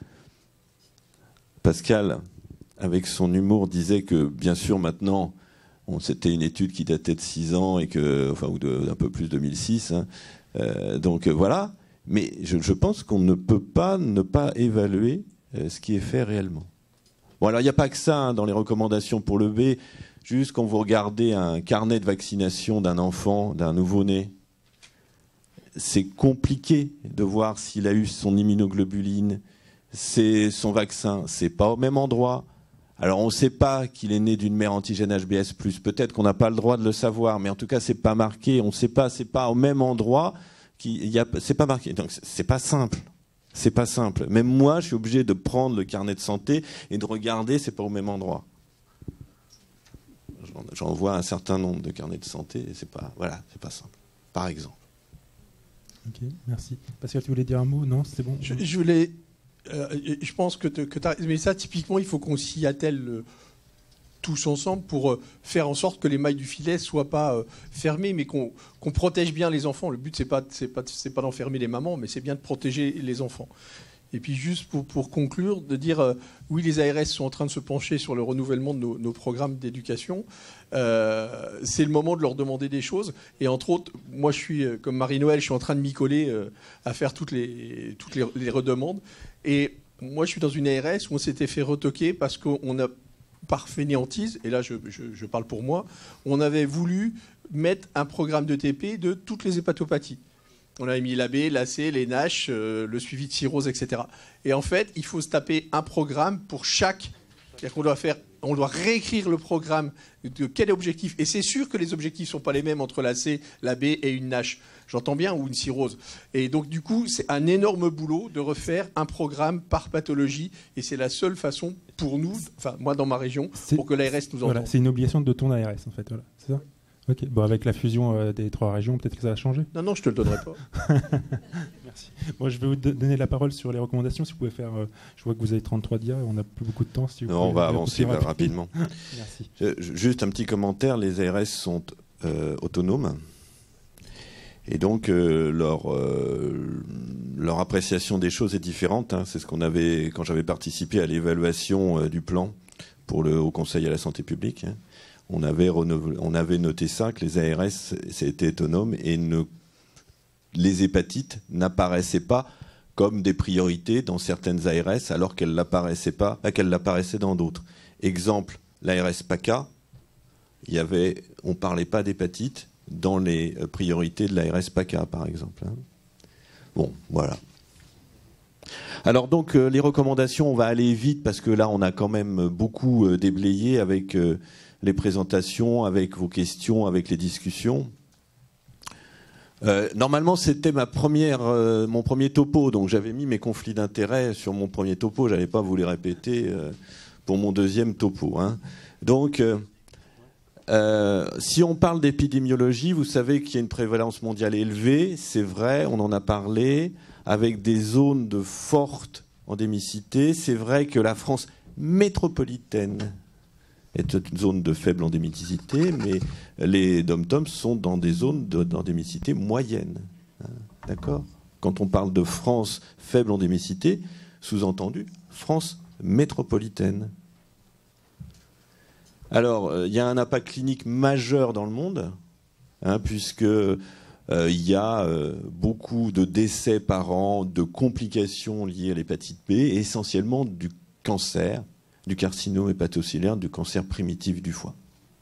Pascal, avec son humour, disait que, bien sûr, maintenant, bon, c'était une étude qui datait de six ans, et que, enfin, ou d'un peu plus de deux mille six. Hein, euh, donc, euh, voilà. Mais je, je pense qu'on ne peut pas ne pas évaluer euh, ce qui est fait réellement. Bon, alors il n'y a pas que ça hein, dans les recommandations pour le B. Juste quand vous regardez un carnet de vaccination d'un enfant, d'un nouveau-né, c'est compliqué de voir s'il a eu son immunoglobuline, c'est son vaccin, c'est pas au même endroit. Alors on ne sait pas qu'il est né d'une mère antigène H B S plus. Peut-être qu'on n'a pas le droit de le savoir, mais en tout cas c'est pas marqué. On ne sait pas, c'est pas au même endroit. Qui, y a, c'est pas marqué. Donc c'est pas simple. C'est pas simple. Même moi, je suis obligé de prendre le carnet de santé et de regarder, c'est pas au même endroit. J'en, j'en vois un certain nombre de carnets de santé et c'est pas, voilà, c'est pas simple. Par exemple. Ok, merci. Pascal, tu voulais dire un mot? Non, c'est bon. Je, je voulais. Euh, je pense que, te, que t'as, mais ça, typiquement, il faut qu'on s'y attelle euh, tous ensemble pour euh, faire en sorte que les mailles du filet soient pas euh, fermées, mais qu'on, qu'on protège bien les enfants. Le but, c'est pas, c'est pas, c'est pas d'enfermer les mamans, mais c'est bien de protéger les enfants. Et puis juste pour, pour conclure, de dire euh, oui, les A R S sont en train de se pencher sur le renouvellement de nos, nos programmes d'éducation. Euh, c'est le moment de leur demander des choses. Et entre autres, moi, je suis euh, comme Marie-Noël, je suis en train de m'y coller euh, à faire toutes les toutes les, les redemandes. Et moi, je suis dans une A R S où on s'était fait retoquer parce qu'on a par fainéantise, et là, je, je, je parle pour moi, on avait voulu mettre un programme de T P de toutes les hépatopathies. On avait mis l'A B, l'A C, les NASH, euh, le suivi de cirrhose, et cetera. Et en fait, il faut se taper un programme pour chaque. C'est-à-dire qu'on doit faire, on doit réécrire le programme de quel objectif. Et c'est sûr que les objectifs ne sont pas les mêmes entre l'A C, l'A B et une NASH. J'entends bien, ou une cirrhose. Et donc, du coup, c'est un énorme boulot de refaire un programme par pathologie. Et c'est la seule façon pour nous, enfin, moi dans ma région, c'est, pour que l'A R S nous entende. Voilà, c'est une obligation de ton A R S, en fait. Voilà. C'est ça ? Ok, bon, avec la fusion euh, des trois régions, peut-être que ça va changer. Non, non, je te le donnerai pas. Merci. Bon, je vais vous donner la parole sur les recommandations. Si vous pouvez faire, euh, je vois que vous avez trente-trois dias, on n'a plus beaucoup de temps. Si vous non, on va avancer rapide. rapidement. Merci. Je, juste un petit commentaire. Les A R S sont euh, autonomes Et donc, euh, leur, euh, leur appréciation des choses est différente. Hein. C'est ce qu'on avait, quand j'avais participé à l'évaluation euh, du plan pour le Haut Conseil à la santé publique. Hein. On avait, on avait noté ça, que les A R S étaient autonomes et ne, les hépatites n'apparaissaient pas comme des priorités dans certaines A R S, alors qu'elles n'apparaissaient pas, qu'elles l'apparaissaient dans d'autres. Exemple, l'A R S PACA, il y avait, on ne parlait pas d'hépatite dans les priorités de l'A R S PACA, par exemple. Bon, voilà. Alors donc, euh, les recommandations, on va aller vite, parce que là, on a quand même beaucoup euh, déblayé avec euh, les présentations, avec vos questions, avec les discussions. Euh, normalement, c'était ma première, euh, mon premier topo, donc j'avais mis mes conflits d'intérêts sur mon premier topo, je n'allais pas vous les répéter euh, pour mon deuxième topo. Hein. Donc... Euh, Euh, si on parle d'épidémiologie, vous savez qu'il y a une prévalence mondiale élevée, c'est vrai, on en a parlé, avec des zones de forte endémicité. C'est vrai que la France métropolitaine est une zone de faible endémicité, mais les dom-toms sont dans des zones d'endémicité moyenne. D'accord ? Quand on parle de France faible endémicité, sous-entendu, France métropolitaine. Alors, il euh, y a un impact clinique majeur dans le monde, hein, puisque euh, il y a euh, beaucoup de décès par an, de complications liées à l'hépatite B, et essentiellement du cancer, du carcinome hépatocellulaire, du cancer primitif du foie.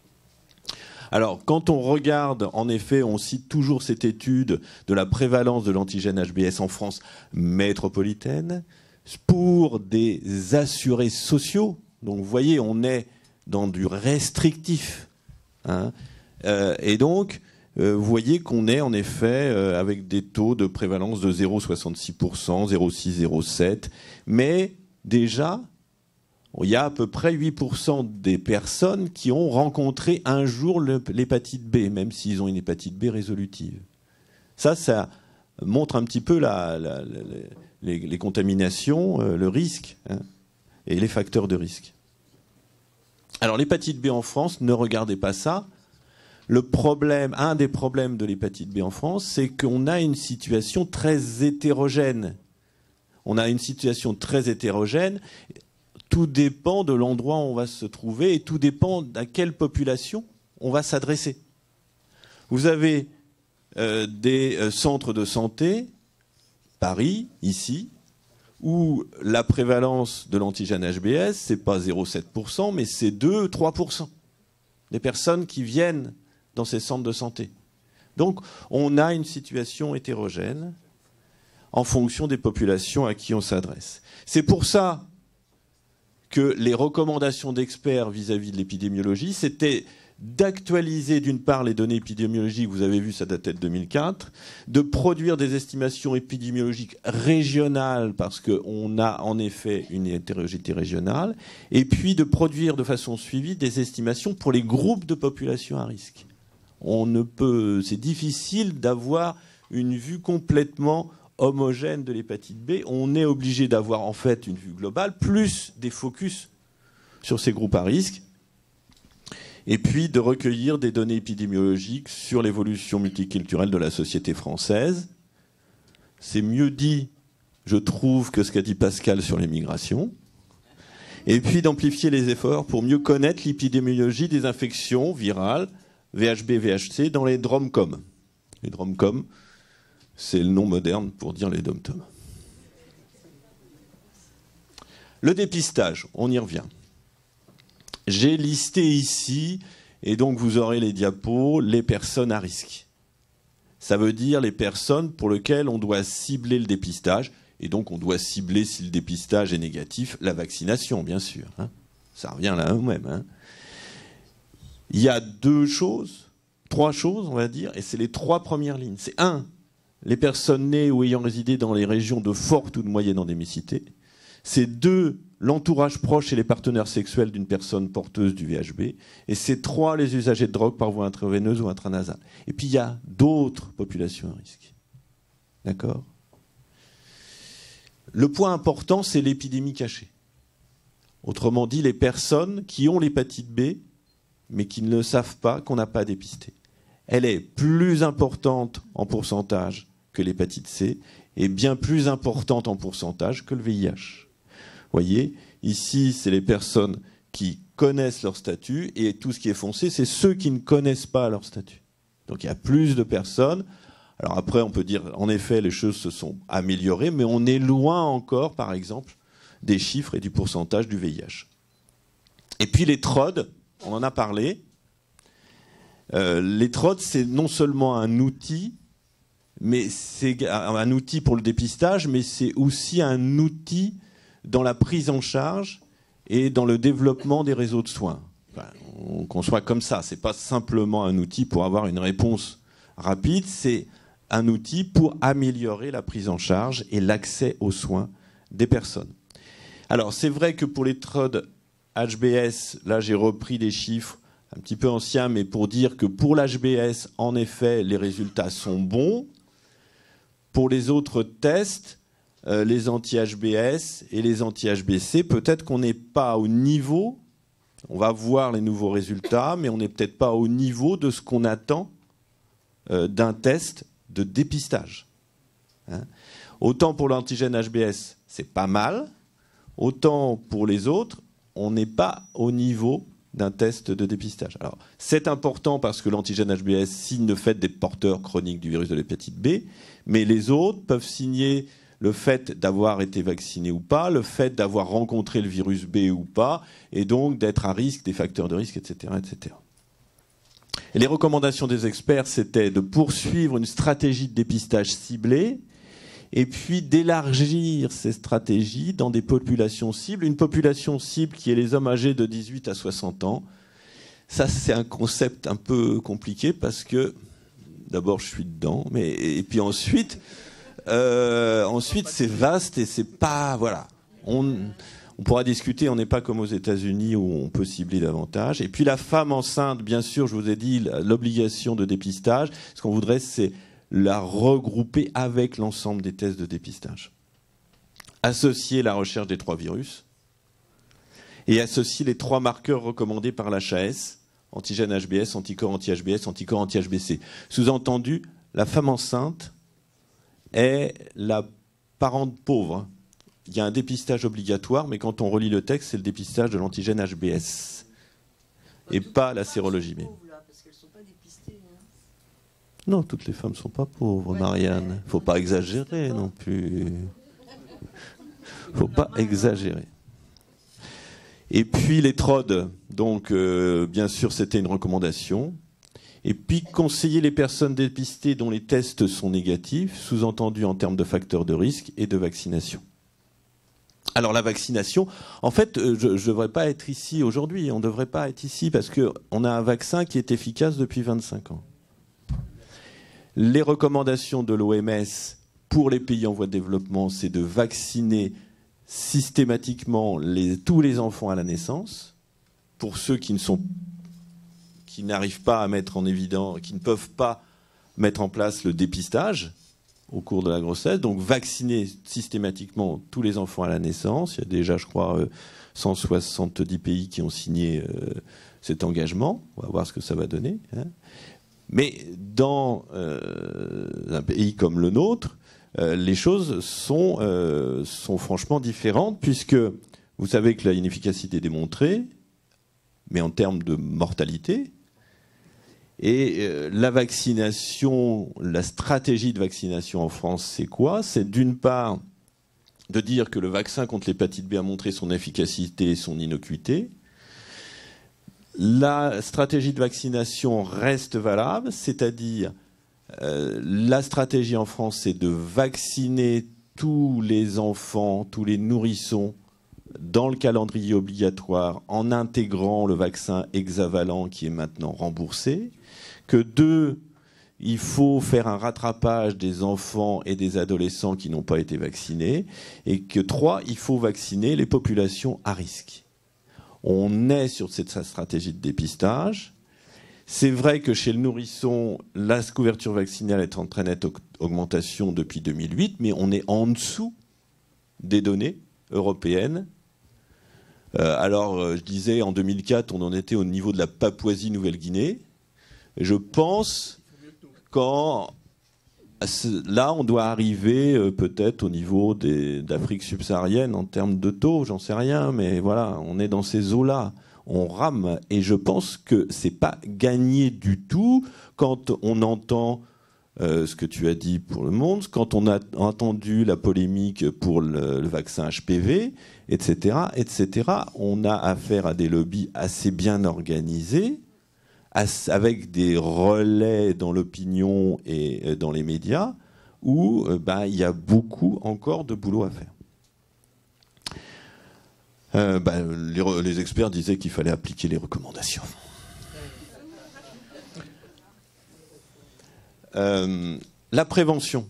Alors, quand on regarde, en effet, on cite toujours cette étude de la prévalence de l'antigène H B S en France métropolitaine, pour des assurés sociaux. Donc, vous voyez, on est dans du restrictif. Hein. Euh, et donc, euh, vous voyez qu'on est en effet euh, avec des taux de prévalence de zéro virgule soixante-six pour cent, zéro virgule six, zéro virgule sept. Mais déjà, il y a à peu près huit pour cent des personnes qui ont rencontré un jour l'hépatite B, même s'ils ont une hépatite B résolutive. Ça, ça montre un petit peu la, la, la, les, les contaminations, euh, le risque, hein, et les facteurs de risque. Alors l'hépatite B en France, ne regardez pas ça. Le problème, un des problèmes de l'hépatite B en France, c'est qu'on a une situation très hétérogène. On a une situation très hétérogène. Tout dépend de l'endroit où on va se trouver et tout dépend à quelle population on va s'adresser. Vous avez euh, des euh, centres de santé, Paris, ici, où la prévalence de l'antigène H B S, ce n'est pas zéro virgule sept pour cent, mais c'est deux à trois pour cent des personnes qui viennent dans ces centres de santé. Donc, on a une situation hétérogène en fonction des populations à qui on s'adresse. C'est pour ça que les recommandations d'experts vis-à-vis de l'épidémiologie, c'était d'actualiser d'une part les données épidémiologiques, vous avez vu ça datait de deux mille quatre, de produire des estimations épidémiologiques régionales parce qu'on a en effet une hétérogénéité régionale, et puis de produire de façon suivie des estimations pour les groupes de population à risque. On ne peut, c'est difficile d'avoir une vue complètement homogène de l'hépatite B. On est obligé d'avoir en fait une vue globale, plus des focus sur ces groupes à risque, et puis de recueillir des données épidémiologiques sur l'évolution multiculturelle de la société française. C'est mieux dit, je trouve, que ce qu'a dit Pascal sur les migrations. Et puis d'amplifier les efforts pour mieux connaître l'épidémiologie des infections virales, V H B, V H C, dans les DROMCOM. Les DROMCOM, c'est le nom moderne pour dire les dom-toms. Le dépistage, on y revient. J'ai listé ici, et donc vous aurez les diapos, les personnes à risque. Ça veut dire les personnes pour lesquelles on doit cibler le dépistage, et donc on doit cibler, si le dépistage est négatif, la vaccination, bien sûr. Hein. Ça revient là même. Hein. Il y a deux choses, trois choses, on va dire, et c'est les trois premières lignes. C'est un, les personnes nées ou ayant résidé dans les régions de forte ou de moyenne endémicité. C'est deux, l'entourage proche et les partenaires sexuels d'une personne porteuse du V H B. Et c'est trois, les usagers de drogue par voie intraveineuse ou intranasale. Et puis il y a d'autres populations à risque. D'accord ? Le point important, c'est l'épidémie cachée. Autrement dit, les personnes qui ont l'hépatite B, mais qui ne savent pas qu'on n'a pas dépisté. elle est plus importante en pourcentage que l'hépatite C et bien plus importante en pourcentage que le V I H. Vous voyez, ici, c'est les personnes qui connaissent leur statut et tout ce qui est foncé, c'est ceux qui ne connaissent pas leur statut. Donc il y a plus de personnes. Alors après, on peut dire, en effet, les choses se sont améliorées, mais on est loin encore, par exemple, des chiffres et du pourcentage du V I H. Et puis les T R O D, on en a parlé. Euh, les T R O D, c'est non seulement un outil, mais c'est un outil pour le dépistage, mais c'est aussi un outil dans la prise en charge et dans le développement des réseaux de soins. Enfin, on conçoit comme ça. C'est pas simplement un outil pour avoir une réponse rapide, c'est un outil pour améliorer la prise en charge et l'accès aux soins des personnes. Alors, c'est vrai que pour les T R O D H B S, là j'ai repris des chiffres un petit peu anciens, mais pour dire que pour l'H B S, en effet, les résultats sont bons. Pour les autres tests, euh, les anti-H B S et les anti-H B C, peut-être qu'on n'est pas au niveau, on va voir les nouveaux résultats, mais on n'est peut-être pas au niveau de ce qu'on attend euh, d'un test de dépistage. Hein. Autant pour l'antigène H B S, c'est pas mal, autant pour les autres, on n'est pas au niveau d'un test de dépistage. Alors, c'est important parce que l'antigène H B S signe le fait d'être porteur chronique du virus de l'hépatite B, mais les autres peuvent signer le fait d'avoir été vacciné ou pas, le fait d'avoir rencontré le virus B ou pas, et donc d'être à risque, des facteurs de risque, et cetera, et cetera. Et les recommandations des experts, c'était de poursuivre une stratégie de dépistage ciblée, et puis d'élargir ces stratégies dans des populations cibles. Une population cible qui est les hommes âgés de dix-huit à soixante ans. Ça, c'est un concept un peu compliqué parce que, d'abord, je suis dedans, mais et puis ensuite, euh, ensuite c'est vaste et c'est pas... Voilà. On, on pourra discuter, on n'est pas comme aux États-Unis où on peut cibler davantage. Et puis la femme enceinte, bien sûr, je vous ai dit, l'obligation de dépistage. Ce qu'on voudrait, c'est la regrouper avec l'ensemble des tests de dépistage. Associer la recherche des trois virus et associer les trois marqueurs recommandés par l'H A S, antigène H B S, anticorps anti-H B S, anticorps anti-H B C. Sous-entendu, la femme enceinte est la parente pauvre. Il y a un dépistage obligatoire, mais quand on relit le texte, c'est le dépistage de l'antigène H B S et pas la sérologie. Mais... Non, toutes les femmes ne sont pas pauvres, Marianne. Il ne faut pas exagérer non plus. Il ne faut pas exagérer. Et puis les T R O D, donc euh, bien sûr c'était une recommandation. Et puis conseiller les personnes dépistées dont les tests sont négatifs, sous-entendu en termes de facteurs de risque et de vaccination. Alors la vaccination, en fait, je ne devrais pas être ici aujourd'hui, on ne devrait pas être ici parce qu'on a un vaccin qui est efficace depuis vingt-cinq ans. Les recommandations de l'O M S pour les pays en voie de développement, c'est de vacciner systématiquement les, tous les enfants à la naissance. Pour ceux qui ne sont, qui n'arrivent pas à mettre en évidence, qui ne peuvent pas mettre en place le dépistage au cours de la grossesse, donc vacciner systématiquement tous les enfants à la naissance. Il y a déjà, je crois, cent soixante-dix pays qui ont signé euh, cet engagement. On va voir ce que ça va donner. Hein. Mais dans euh, un pays comme le nôtre, euh, les choses sont, euh, sont franchement différentes, puisque vous savez qu'il y a une efficacité démontrée, mais en termes de mortalité. Et euh, la vaccination, la stratégie de vaccination en France, c'est quoi? C'est d'une part de dire que le vaccin contre l'hépatite B a montré son efficacité et son innocuité. La stratégie de vaccination reste valable, c'est-à-dire euh, la stratégie en France, c'est de vacciner tous les enfants, tous les nourrissons dans le calendrier obligatoire en intégrant le vaccin hexavalent qui est maintenant remboursé. Que deux, il faut faire un rattrapage des enfants et des adolescents qui n'ont pas été vaccinés. Et que trois, il faut vacciner les populations à risque. On est sur cette stratégie de dépistage. C'est vrai que chez le nourrisson, la couverture vaccinale est en très nette augmentation depuis deux mille huit, mais on est en dessous des données européennes. Euh, alors, je disais, en deux mille quatre, on en était au niveau de la Papouasie-Nouvelle-Guinée. Et je pense quand là, on doit arriver euh, peut-être au niveau d'Afrique subsaharienne en termes de taux, j'en sais rien, mais voilà, on est dans ces eaux-là, on rame, et je pense que c'est pas gagné du tout quand on entend euh, ce que tu as dit pour le Monde, quand on a entendu la polémique pour le, le vaccin H P V, et cetera, et cetera. On a affaire à des lobbies assez bien organisés, avec des relais dans l'opinion et dans les médias, où euh, bah, il y a beaucoup encore de boulot à faire. Euh, bah, les, les experts disaient qu'il fallait appliquer les recommandations. Euh, la prévention.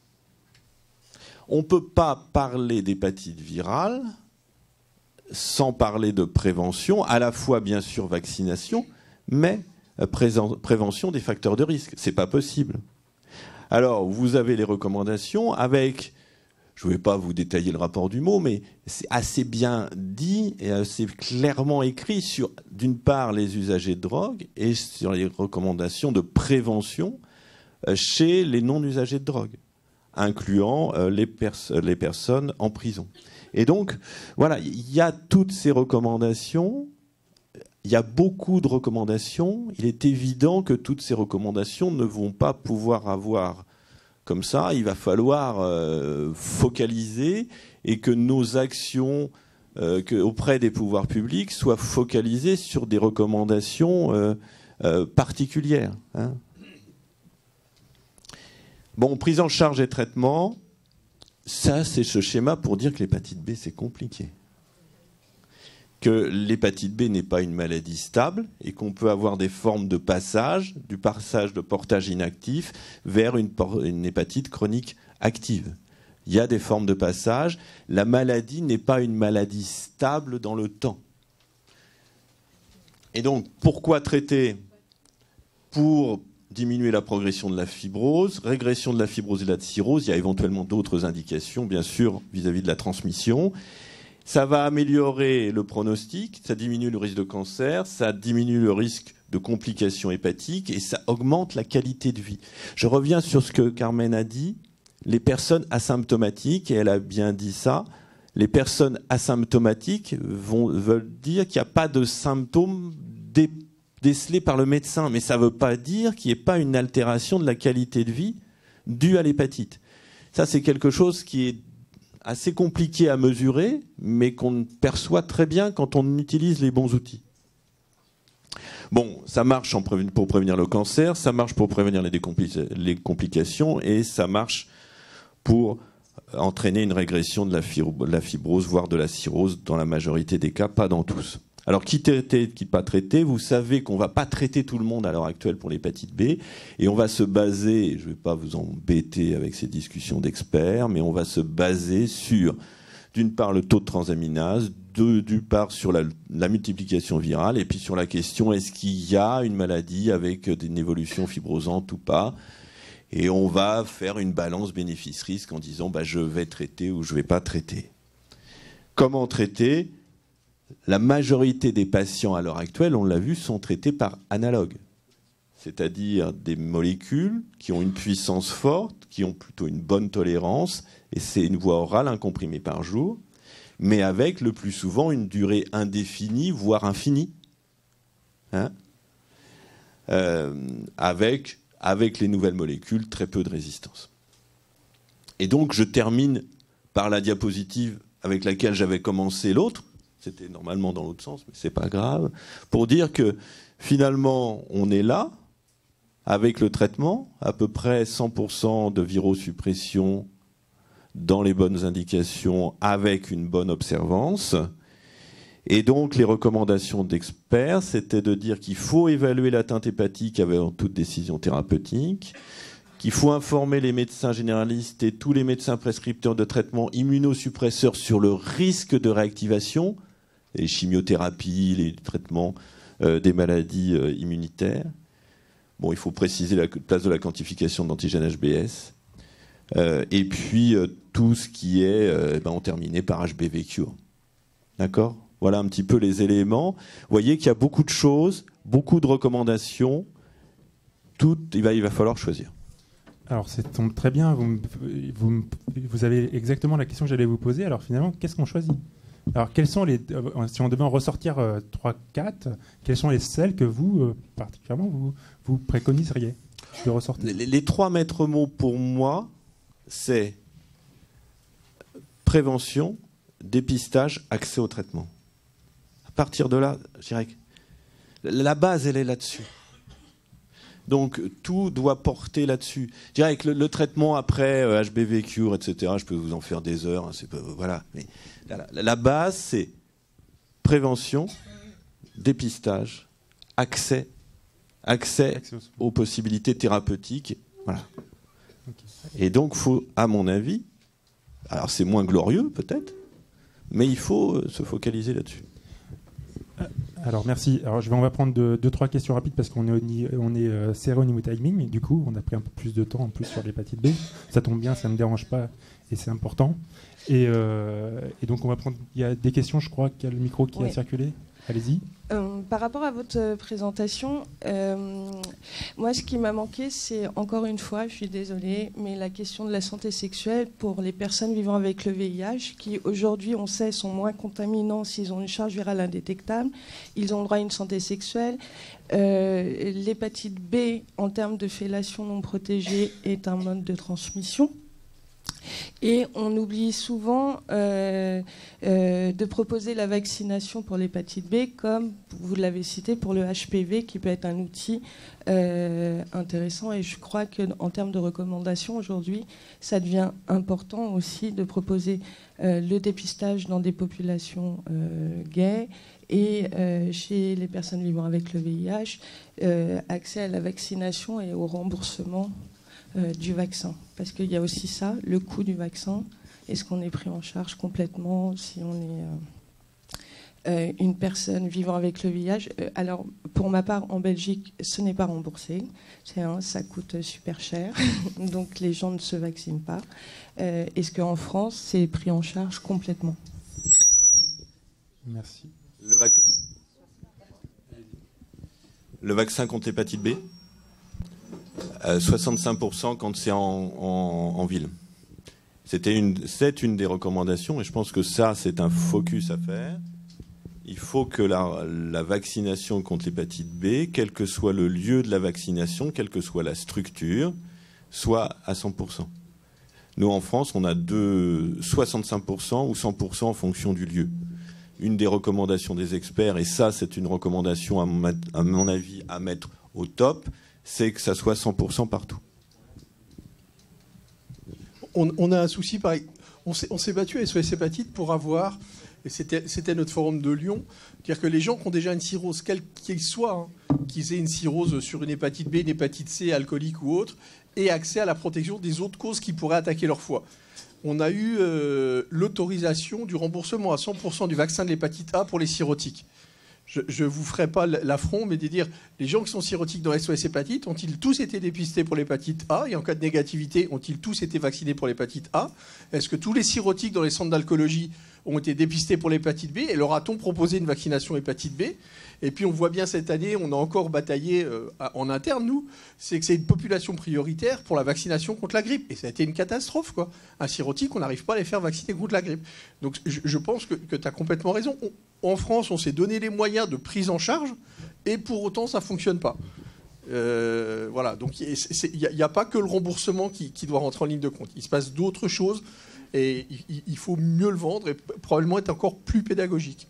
On ne peut pas parler d'hépatite virale sans parler de prévention, à la fois bien sûr vaccination, mais prévention des facteurs de risque. C'est pas possible. Alors, vous avez les recommandations avec, je ne vais pas vous détailler le rapport du mot, mais c'est assez bien dit et assez clairement écrit sur, d'une part, les usagers de drogue et sur les recommandations de prévention chez les non-usagers de drogue, incluant les, pers- les personnes en prison. Et donc, voilà, il y a toutes ces recommandations. Il y a beaucoup de recommandations. Il est évident que toutes ces recommandations ne vont pas pouvoir avoir comme ça. Il va falloir euh, focaliser et que nos actions euh, que, auprès des pouvoirs publics soient focalisées sur des recommandations euh, euh, particulières. Hein. Bon, prise en charge et traitement, ça c'est ce schéma pour dire que l'hépatite B c'est compliqué. Que l'hépatite B n'est pas une maladie stable et qu'on peut avoir des formes de passage, du passage de portage inactif vers une, une hépatite chronique active. Il y a des formes de passage. La maladie n'est pas une maladie stable dans le temps. Et donc, pourquoi traiter? Pour diminuer la progression de la fibrose, régression de la fibrose et de la cirrhose. Il y a éventuellement d'autres indications, bien sûr, vis-à-vis de la transmission. Ça va améliorer le pronostic, ça diminue le risque de cancer, ça diminue le risque de complications hépatiques et ça augmente la qualité de vie. Je reviens sur ce que Carmen a dit, les personnes asymptomatiques, et elle a bien dit ça, les personnes asymptomatiques vont, veulent dire qu'il n'y a pas de symptômes dé, décelés par le médecin, mais ça ne veut pas dire qu'il n'y ait pas une altération de la qualité de vie due à l'hépatite. Ça, c'est quelque chose qui est assez compliqué à mesurer, mais qu'on perçoit très bien quand on utilise les bons outils. Bon, ça marche en préven- pour prévenir le cancer, ça marche pour prévenir les, décompli- les complications, et ça marche pour entraîner une régression de la, fibro- de la fibrose, voire de la cirrhose, dans la majorité des cas, pas dans tous. Alors, qui traiter, qui pas traiter, vous savez qu'on ne va pas traiter tout le monde à l'heure actuelle pour l'hépatite B, et on va se baser, je ne vais pas vous embêter avec ces discussions d'experts, mais on va se baser sur, d'une part, le taux de transaminase, d'une part, sur la, la multiplication virale, et puis sur la question, est-ce qu'il y a une maladie avec une évolution fibrosante ou pas? Et on va faire une balance bénéfice-risque en disant, bah, je vais traiter ou je ne vais pas traiter. Comment traiter? La majorité des patients à l'heure actuelle, on l'a vu, sont traités par analogues, c'est-à-dire des molécules qui ont une puissance forte, qui ont plutôt une bonne tolérance, et c'est une voie orale, un comprimé par jour, mais avec le plus souvent une durée indéfinie, voire infinie, hein euh, avec, avec les nouvelles molécules, très peu de résistance. Et donc, je termine par la diapositive avec laquelle j'avais commencé l'autre. C'était normalement dans l'autre sens, mais c'est pas grave. Pour dire que finalement, on est là, avec le traitement, à peu près cent pour cent de virosuppression dans les bonnes indications, avec une bonne observance. Et donc, les recommandations d'experts, c'était de dire qu'il faut évaluer l'atteinte hépatique avant toute décision thérapeutique, qu'il faut informer les médecins généralistes et tous les médecins prescripteurs de traitements immunosuppresseurs sur le risque de réactivation, les chimiothérapies, les traitements euh, des maladies euh, immunitaires. Bon, il faut préciser la place de la quantification de l'antigène H B S. Euh, et puis, euh, tout ce qui est, euh, ben, on terminait par H B V cure. D'accord ? Voilà un petit peu les éléments. Vous voyez qu'il y a beaucoup de choses, beaucoup de recommandations, tout, il va, il va falloir choisir. Alors, ça tombe très bien. Vous, vous, vous avez exactement la question que j'allais vous poser. Alors, finalement, qu'est-ce qu'on choisit? Alors, quelles sont les, si on devait en ressortir euh, trois, quatre, quelles sont les celles que vous, euh, particulièrement, vous, vous préconiseriez de ressortir? les, les trois maîtres mots pour moi, c'est prévention, dépistage, accès au traitement. À partir de là, je dirais que la base, elle est là-dessus. Donc, tout doit porter là-dessus. Je dirais que le, le traitement après euh, H B V cure, et cetera, je peux vous en faire des heures. Hein, c'est pas, voilà. Mais la, la, la base, c'est prévention, dépistage, accès, accès, accès aux, aux possibilités thérapeutiques. Voilà. Okay. Et donc, faut, à mon avis, alors c'est moins glorieux peut-être, mais il faut euh, se focaliser là-dessus. Alors merci. Alors je vais, on va prendre deux, deux trois questions rapides parce qu'on est, on est euh, serré au niveau timing. Et du coup, on a pris un peu plus de temps en plus sur l'hépatite B. Ça tombe bien, ça ne me dérange pas et c'est important. Et, euh, et donc on va prendre. Il y a des questions, je crois qu'il y a le micro qui oui. a circulé. Allez-y. Euh, par rapport à votre présentation, euh, moi, ce qui m'a manqué, c'est encore une fois, je suis désolée, mais la question de la santé sexuelle pour les personnes vivant avec le V I H, qui aujourd'hui, on sait, sont moins contaminants s'ils ont une charge virale indétectable. Ils ont le droit à une santé sexuelle. Euh, l'hépatite B, en termes de fellation non protégée, est un mode de transmission. Et on oublie souvent euh, euh, de proposer la vaccination pour l'hépatite B, comme vous l'avez cité pour le H P V, qui peut être un outil euh, intéressant. Et je crois qu'en termes de recommandations, aujourd'hui, ça devient important aussi de proposer euh, le dépistage dans des populations euh, gays et euh, chez les personnes vivant avec le V I H, euh, accès à la vaccination et au remboursement Euh, du vaccin, parce qu'il y a aussi ça, le coût du vaccin. Est-ce qu'on est pris en charge complètement si on est euh, euh, une personne vivant avec le V I H? euh, Alors, pour ma part, en Belgique, ce n'est pas remboursé. C'est, hein, ça coûte super cher, donc les gens ne se vaccinent pas. Euh, est-ce qu'en France, c'est pris en charge complètement? Merci. Le, vac... le vaccin contre l'hépatite B, Euh, soixante-cinq pour cent quand c'est en, en, en ville. C'était une, c'est une des recommandations et je pense que ça, c'est un focus à faire. Il faut que la, la vaccination contre l'hépatite B, quel que soit le lieu de la vaccination, quelle que soit la structure, soit à cent pour cent. Nous, en France, on a deux, soixante-cinq pour cent ou cent pour cent en fonction du lieu. Une des recommandations des experts, et ça, c'est une recommandation, à mon, à mon avis, à mettre au top, c'est que ça soit cent pour cent partout. On, on a un souci, pareil. On s'est, on s'est battu à S O S Hépatite pour avoir, et c'était, c'était notre forum de Lyon, dire que les gens qui ont déjà une cirrhose, quelle qu'elle soit, hein, qu'ils aient une cirrhose sur une hépatite B, une hépatite C, alcoolique ou autre, aient accès à la protection des autres causes qui pourraient attaquer leur foie. On a eu euh, l'autorisation du remboursement à cent pour cent du vaccin de l'hépatite A pour les cirrhotiques. Je ne vous ferai pas l'affront, mais de dire les gens qui sont cirrhotiques dans S O S Hépatite ont-ils tous été dépistés pour l'hépatite A? Et en cas de négativité, ont-ils tous été vaccinés pour l'hépatite A? Est-ce que tous les cirrhotiques dans les centres d'alcoolologie ont été dépistés pour l'hépatite B? Et leur a-t-on proposé une vaccination hépatite B? Et puis on voit bien cette année, on a encore bataillé euh, en interne, nous, c'est que c'est une population prioritaire pour la vaccination contre la grippe. Et ça a été une catastrophe, quoi. Un cirrhotique, on n'arrive pas à les faire vacciner contre la grippe. Donc je, je pense que, que tu as complètement raison. On, en France, on s'est donné les moyens de prise en charge, et pour autant, ça ne fonctionne pas. Euh, voilà, donc il n'y a, a pas que le remboursement qui, qui doit rentrer en ligne de compte. Il se passe d'autres choses, et il, il faut mieux le vendre, et probablement être encore plus pédagogique.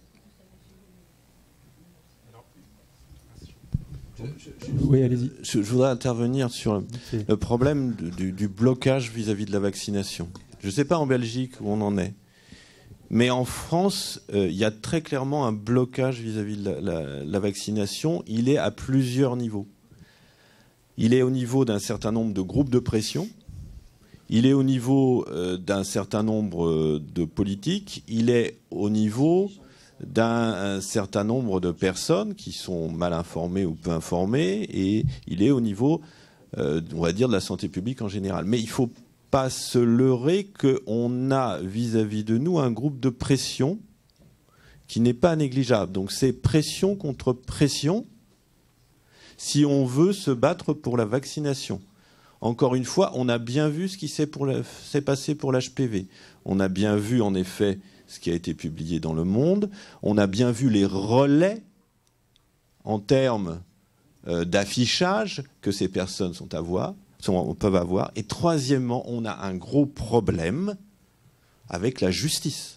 Oui, allez-y. Je, je voudrais intervenir sur le, okay. le problème du, du blocage vis-à-vis de la vaccination. Je ne sais pas en Belgique où on en est, mais en France, il euh, y a très clairement un blocage vis-à-vis de la, la, la vaccination. Il est à plusieurs niveaux. Il est au niveau d'un certain nombre de groupes de pression. Il est au niveau euh, d'un certain nombre euh, de politiques. Il est au niveau d'un certain nombre de personnes qui sont mal informées ou peu informées, et il est au niveau, euh, on va dire, de la santé publique en général. Mais il ne faut pas se leurrer qu'on a vis-à-vis de nous un groupe de pression qui n'est pas négligeable. Donc c'est pression contre pression. si on veut se battre pour la vaccination. Encore une fois, on a bien vu ce qui s'est passé pour l'H P V. On a bien vu, en effet, ce qui a été publié dans Le Monde. On a bien vu les relais en termes euh, d'affichage que ces personnes sont à voir, sont, peuvent avoir. Et troisièmement, on a un gros problème avec la justice.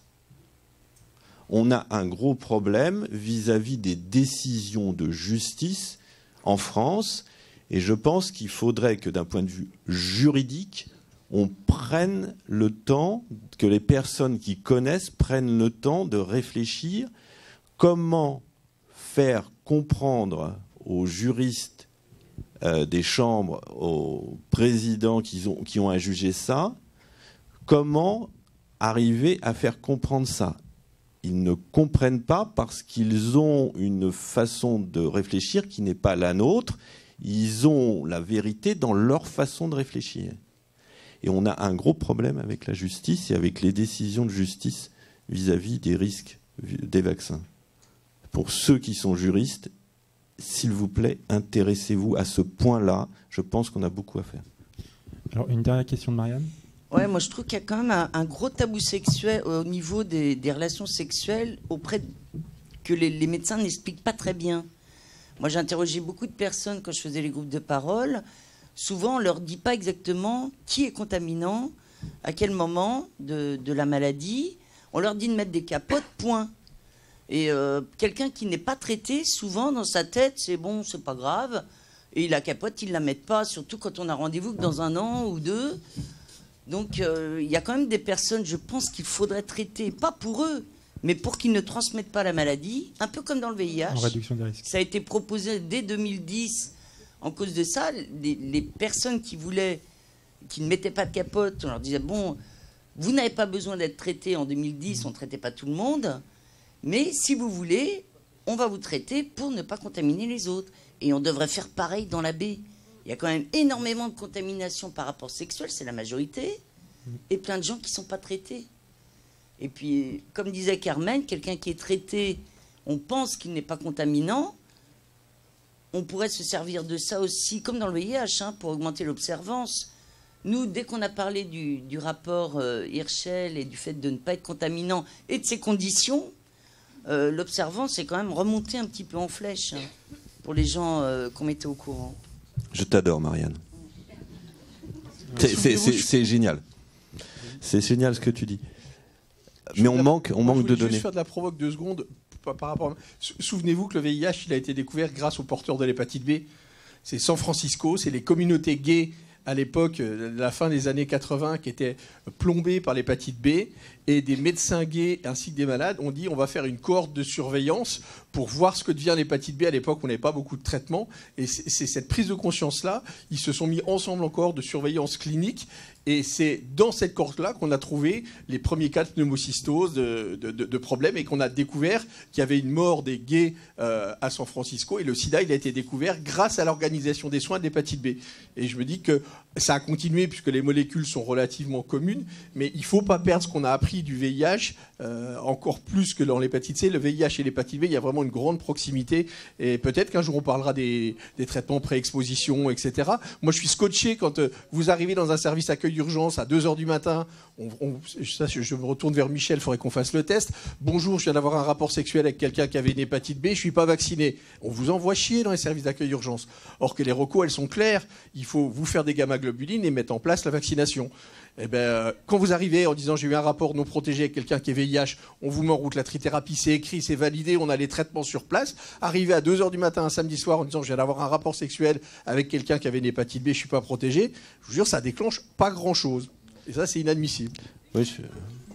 On a un gros problème vis-à-vis des décisions de justice en France. Et je pense qu'il faudrait que, d'un point de vue juridique, on prenne le temps, que les personnes qui connaissent prennent le temps de réfléchir comment faire comprendre aux juristes euh, des chambres, aux présidents qui ont, qui ont à juger ça, comment arriver à faire comprendre ça. Ils ne comprennent pas parce qu'ils ont une façon de réfléchir qui n'est pas la nôtre. Ils ont la vérité dans leur façon de réfléchir. Et on a un gros problème avec la justice et avec les décisions de justice vis-à-vis des risques des vaccins. Pour ceux qui sont juristes, s'il vous plaît, intéressez-vous à ce point-là. Je pense qu'on a beaucoup à faire. Alors, une dernière question de Marianne. Ouais, moi je trouve qu'il y a quand même un, un gros tabou sexuel au niveau des, des relations sexuelles auprès de, que les, les médecins n'expliquent pas très bien. Moi j'ai interrogé beaucoup de personnes quand je faisais les groupes de parole. Souvent on leur dit pas exactement qui est contaminant, à quel moment de, de la maladie. On leur dit de mettre des capotes, point. Et euh, quelqu'un qui n'est pas traité, souvent dans sa tête c'est bon, c'est pas grave. Et la capote ils la mettent pas, surtout quand on a rendez-vous que dans un an ou deux. Donc il euh, y a quand même des personnes, je pense qu'il faudrait traiter, pas pour eux, mais pour qu'ils ne transmettent pas la maladie, un peu comme dans le V I H. En réduction des risques. Ça a été proposé dès deux mille dix. En cause de ça, les, les personnes qui voulaient, qui ne mettaient pas de capote, on leur disait, bon, vous n'avez pas besoin d'être traité. En deux mille dix, on ne traitait pas tout le monde, mais si vous voulez, on va vous traiter pour ne pas contaminer les autres. Et on devrait faire pareil dans la baie. Il y a quand même énormément de contamination par rapport sexuel, c'est la majorité, et plein de gens qui ne sont pas traités. Et puis, comme disait Carmen, quelqu'un qui est traité, on pense qu'il n'est pas contaminant, on pourrait se servir de ça aussi, comme dans le V I H, hein, pour augmenter l'observance. Nous, dès qu'on a parlé du, du rapport euh, Hirschel et du fait de ne pas être contaminant et de ses conditions, euh, l'observance est quand même remontée un petit peu en flèche, hein, pour les gens euh, qu'on mettait au courant. Je t'adore, Marianne. C'est génial. C'est génial ce que tu dis. Mais on manque, on manque de données. Je voulais juste faire de la provoque deux secondes par rapport à... Souvenez-vous que le V I H, il a été découvert grâce aux porteurs de l'hépatite B. C'est San Francisco, c'est les communautés gays à l'époque, la fin des années quatre-vingts, qui étaient plombées par l'hépatite B, et des médecins gays ainsi que des malades ont dit on va faire une cohorte de surveillance pour voir ce que devient l'hépatite B. À l'époque, on n'avait pas beaucoup de traitements, et c'est cette prise de conscience-là, ils se sont mis ensemble en cohorte de surveillance clinique, et c'est dans cette cohorte-là qu'on a trouvé les premiers cas de pneumocystose, de, de, de, de problèmes, et qu'on a découvert qu'il y avait une mort des gays euh, à San Francisco, et le sida, il a été découvert grâce à l'organisation des soins de l'hépatite B. Et je me dis que ça a continué puisque les molécules sont relativement communes, mais il ne faut pas perdre ce qu'on a appris du V I H, euh, encore plus que dans l'hépatite C. Le V I H et l'hépatite B, il y a vraiment une grande proximité, et peut-être qu'un jour on parlera des, des traitements pré-exposition, et cetera. Moi, je suis scotché quand euh, vous arrivez dans un service accueil d'urgence à deux heures du matin, on, on, ça, je me retourne vers Michel, il faudrait qu'on fasse le test. Bonjour, je viens d'avoir un rapport sexuel avec quelqu'un qui avait une hépatite B, je ne suis pas vacciné. On vous envoie chier dans les services d'accueil d'urgence. Or que les recos, elles sont claires, il faut vous faire des gamma-globulines et mettre en place la vaccination. Eh ben, quand vous arrivez en disant j'ai eu un rapport non protégé avec quelqu'un qui est V I H, on vous met en route la trithérapie, c'est écrit, c'est validé, on a les traitements sur place. Arrivé à deux heures du matin un samedi soir en disant je viens d'avoir un rapport sexuel avec quelqu'un qui avait une hépatite B, je ne suis pas protégé, je vous jure, ça déclenche pas grand-chose. Et ça, c'est inadmissible. Oui, je...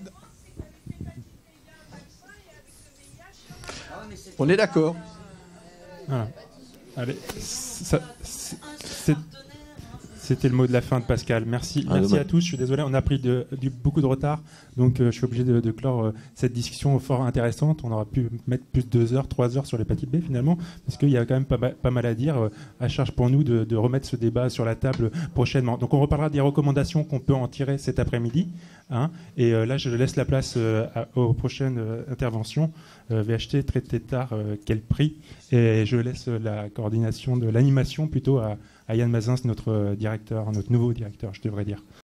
On est d'accord. Voilà. Allez, ça, c'est... C'était le mot de la fin de Pascal. Merci, Ah, merci dommage. à tous. Je suis désolé, on a pris de, du, beaucoup de retard, donc euh, je suis obligé de, de clore euh, cette discussion fort intéressante. On aurait pu mettre plus de deux heures, trois heures sur l'hépatite B finalement, parce qu'il y a quand même pas, pas mal à dire. Euh, à charge pour nous de, de remettre ce débat sur la table prochainement. Donc on reparlera des recommandations qu'on peut en tirer cet après-midi. Hein, et euh, là, je laisse la place euh, à, aux prochaines euh, interventions. Euh, V H T, traité tard, euh, quel prix? Et je laisse euh, la coordination de l'animation plutôt à, à Yann Mazins, notre euh, directeur, notre nouveau directeur, je devrais dire.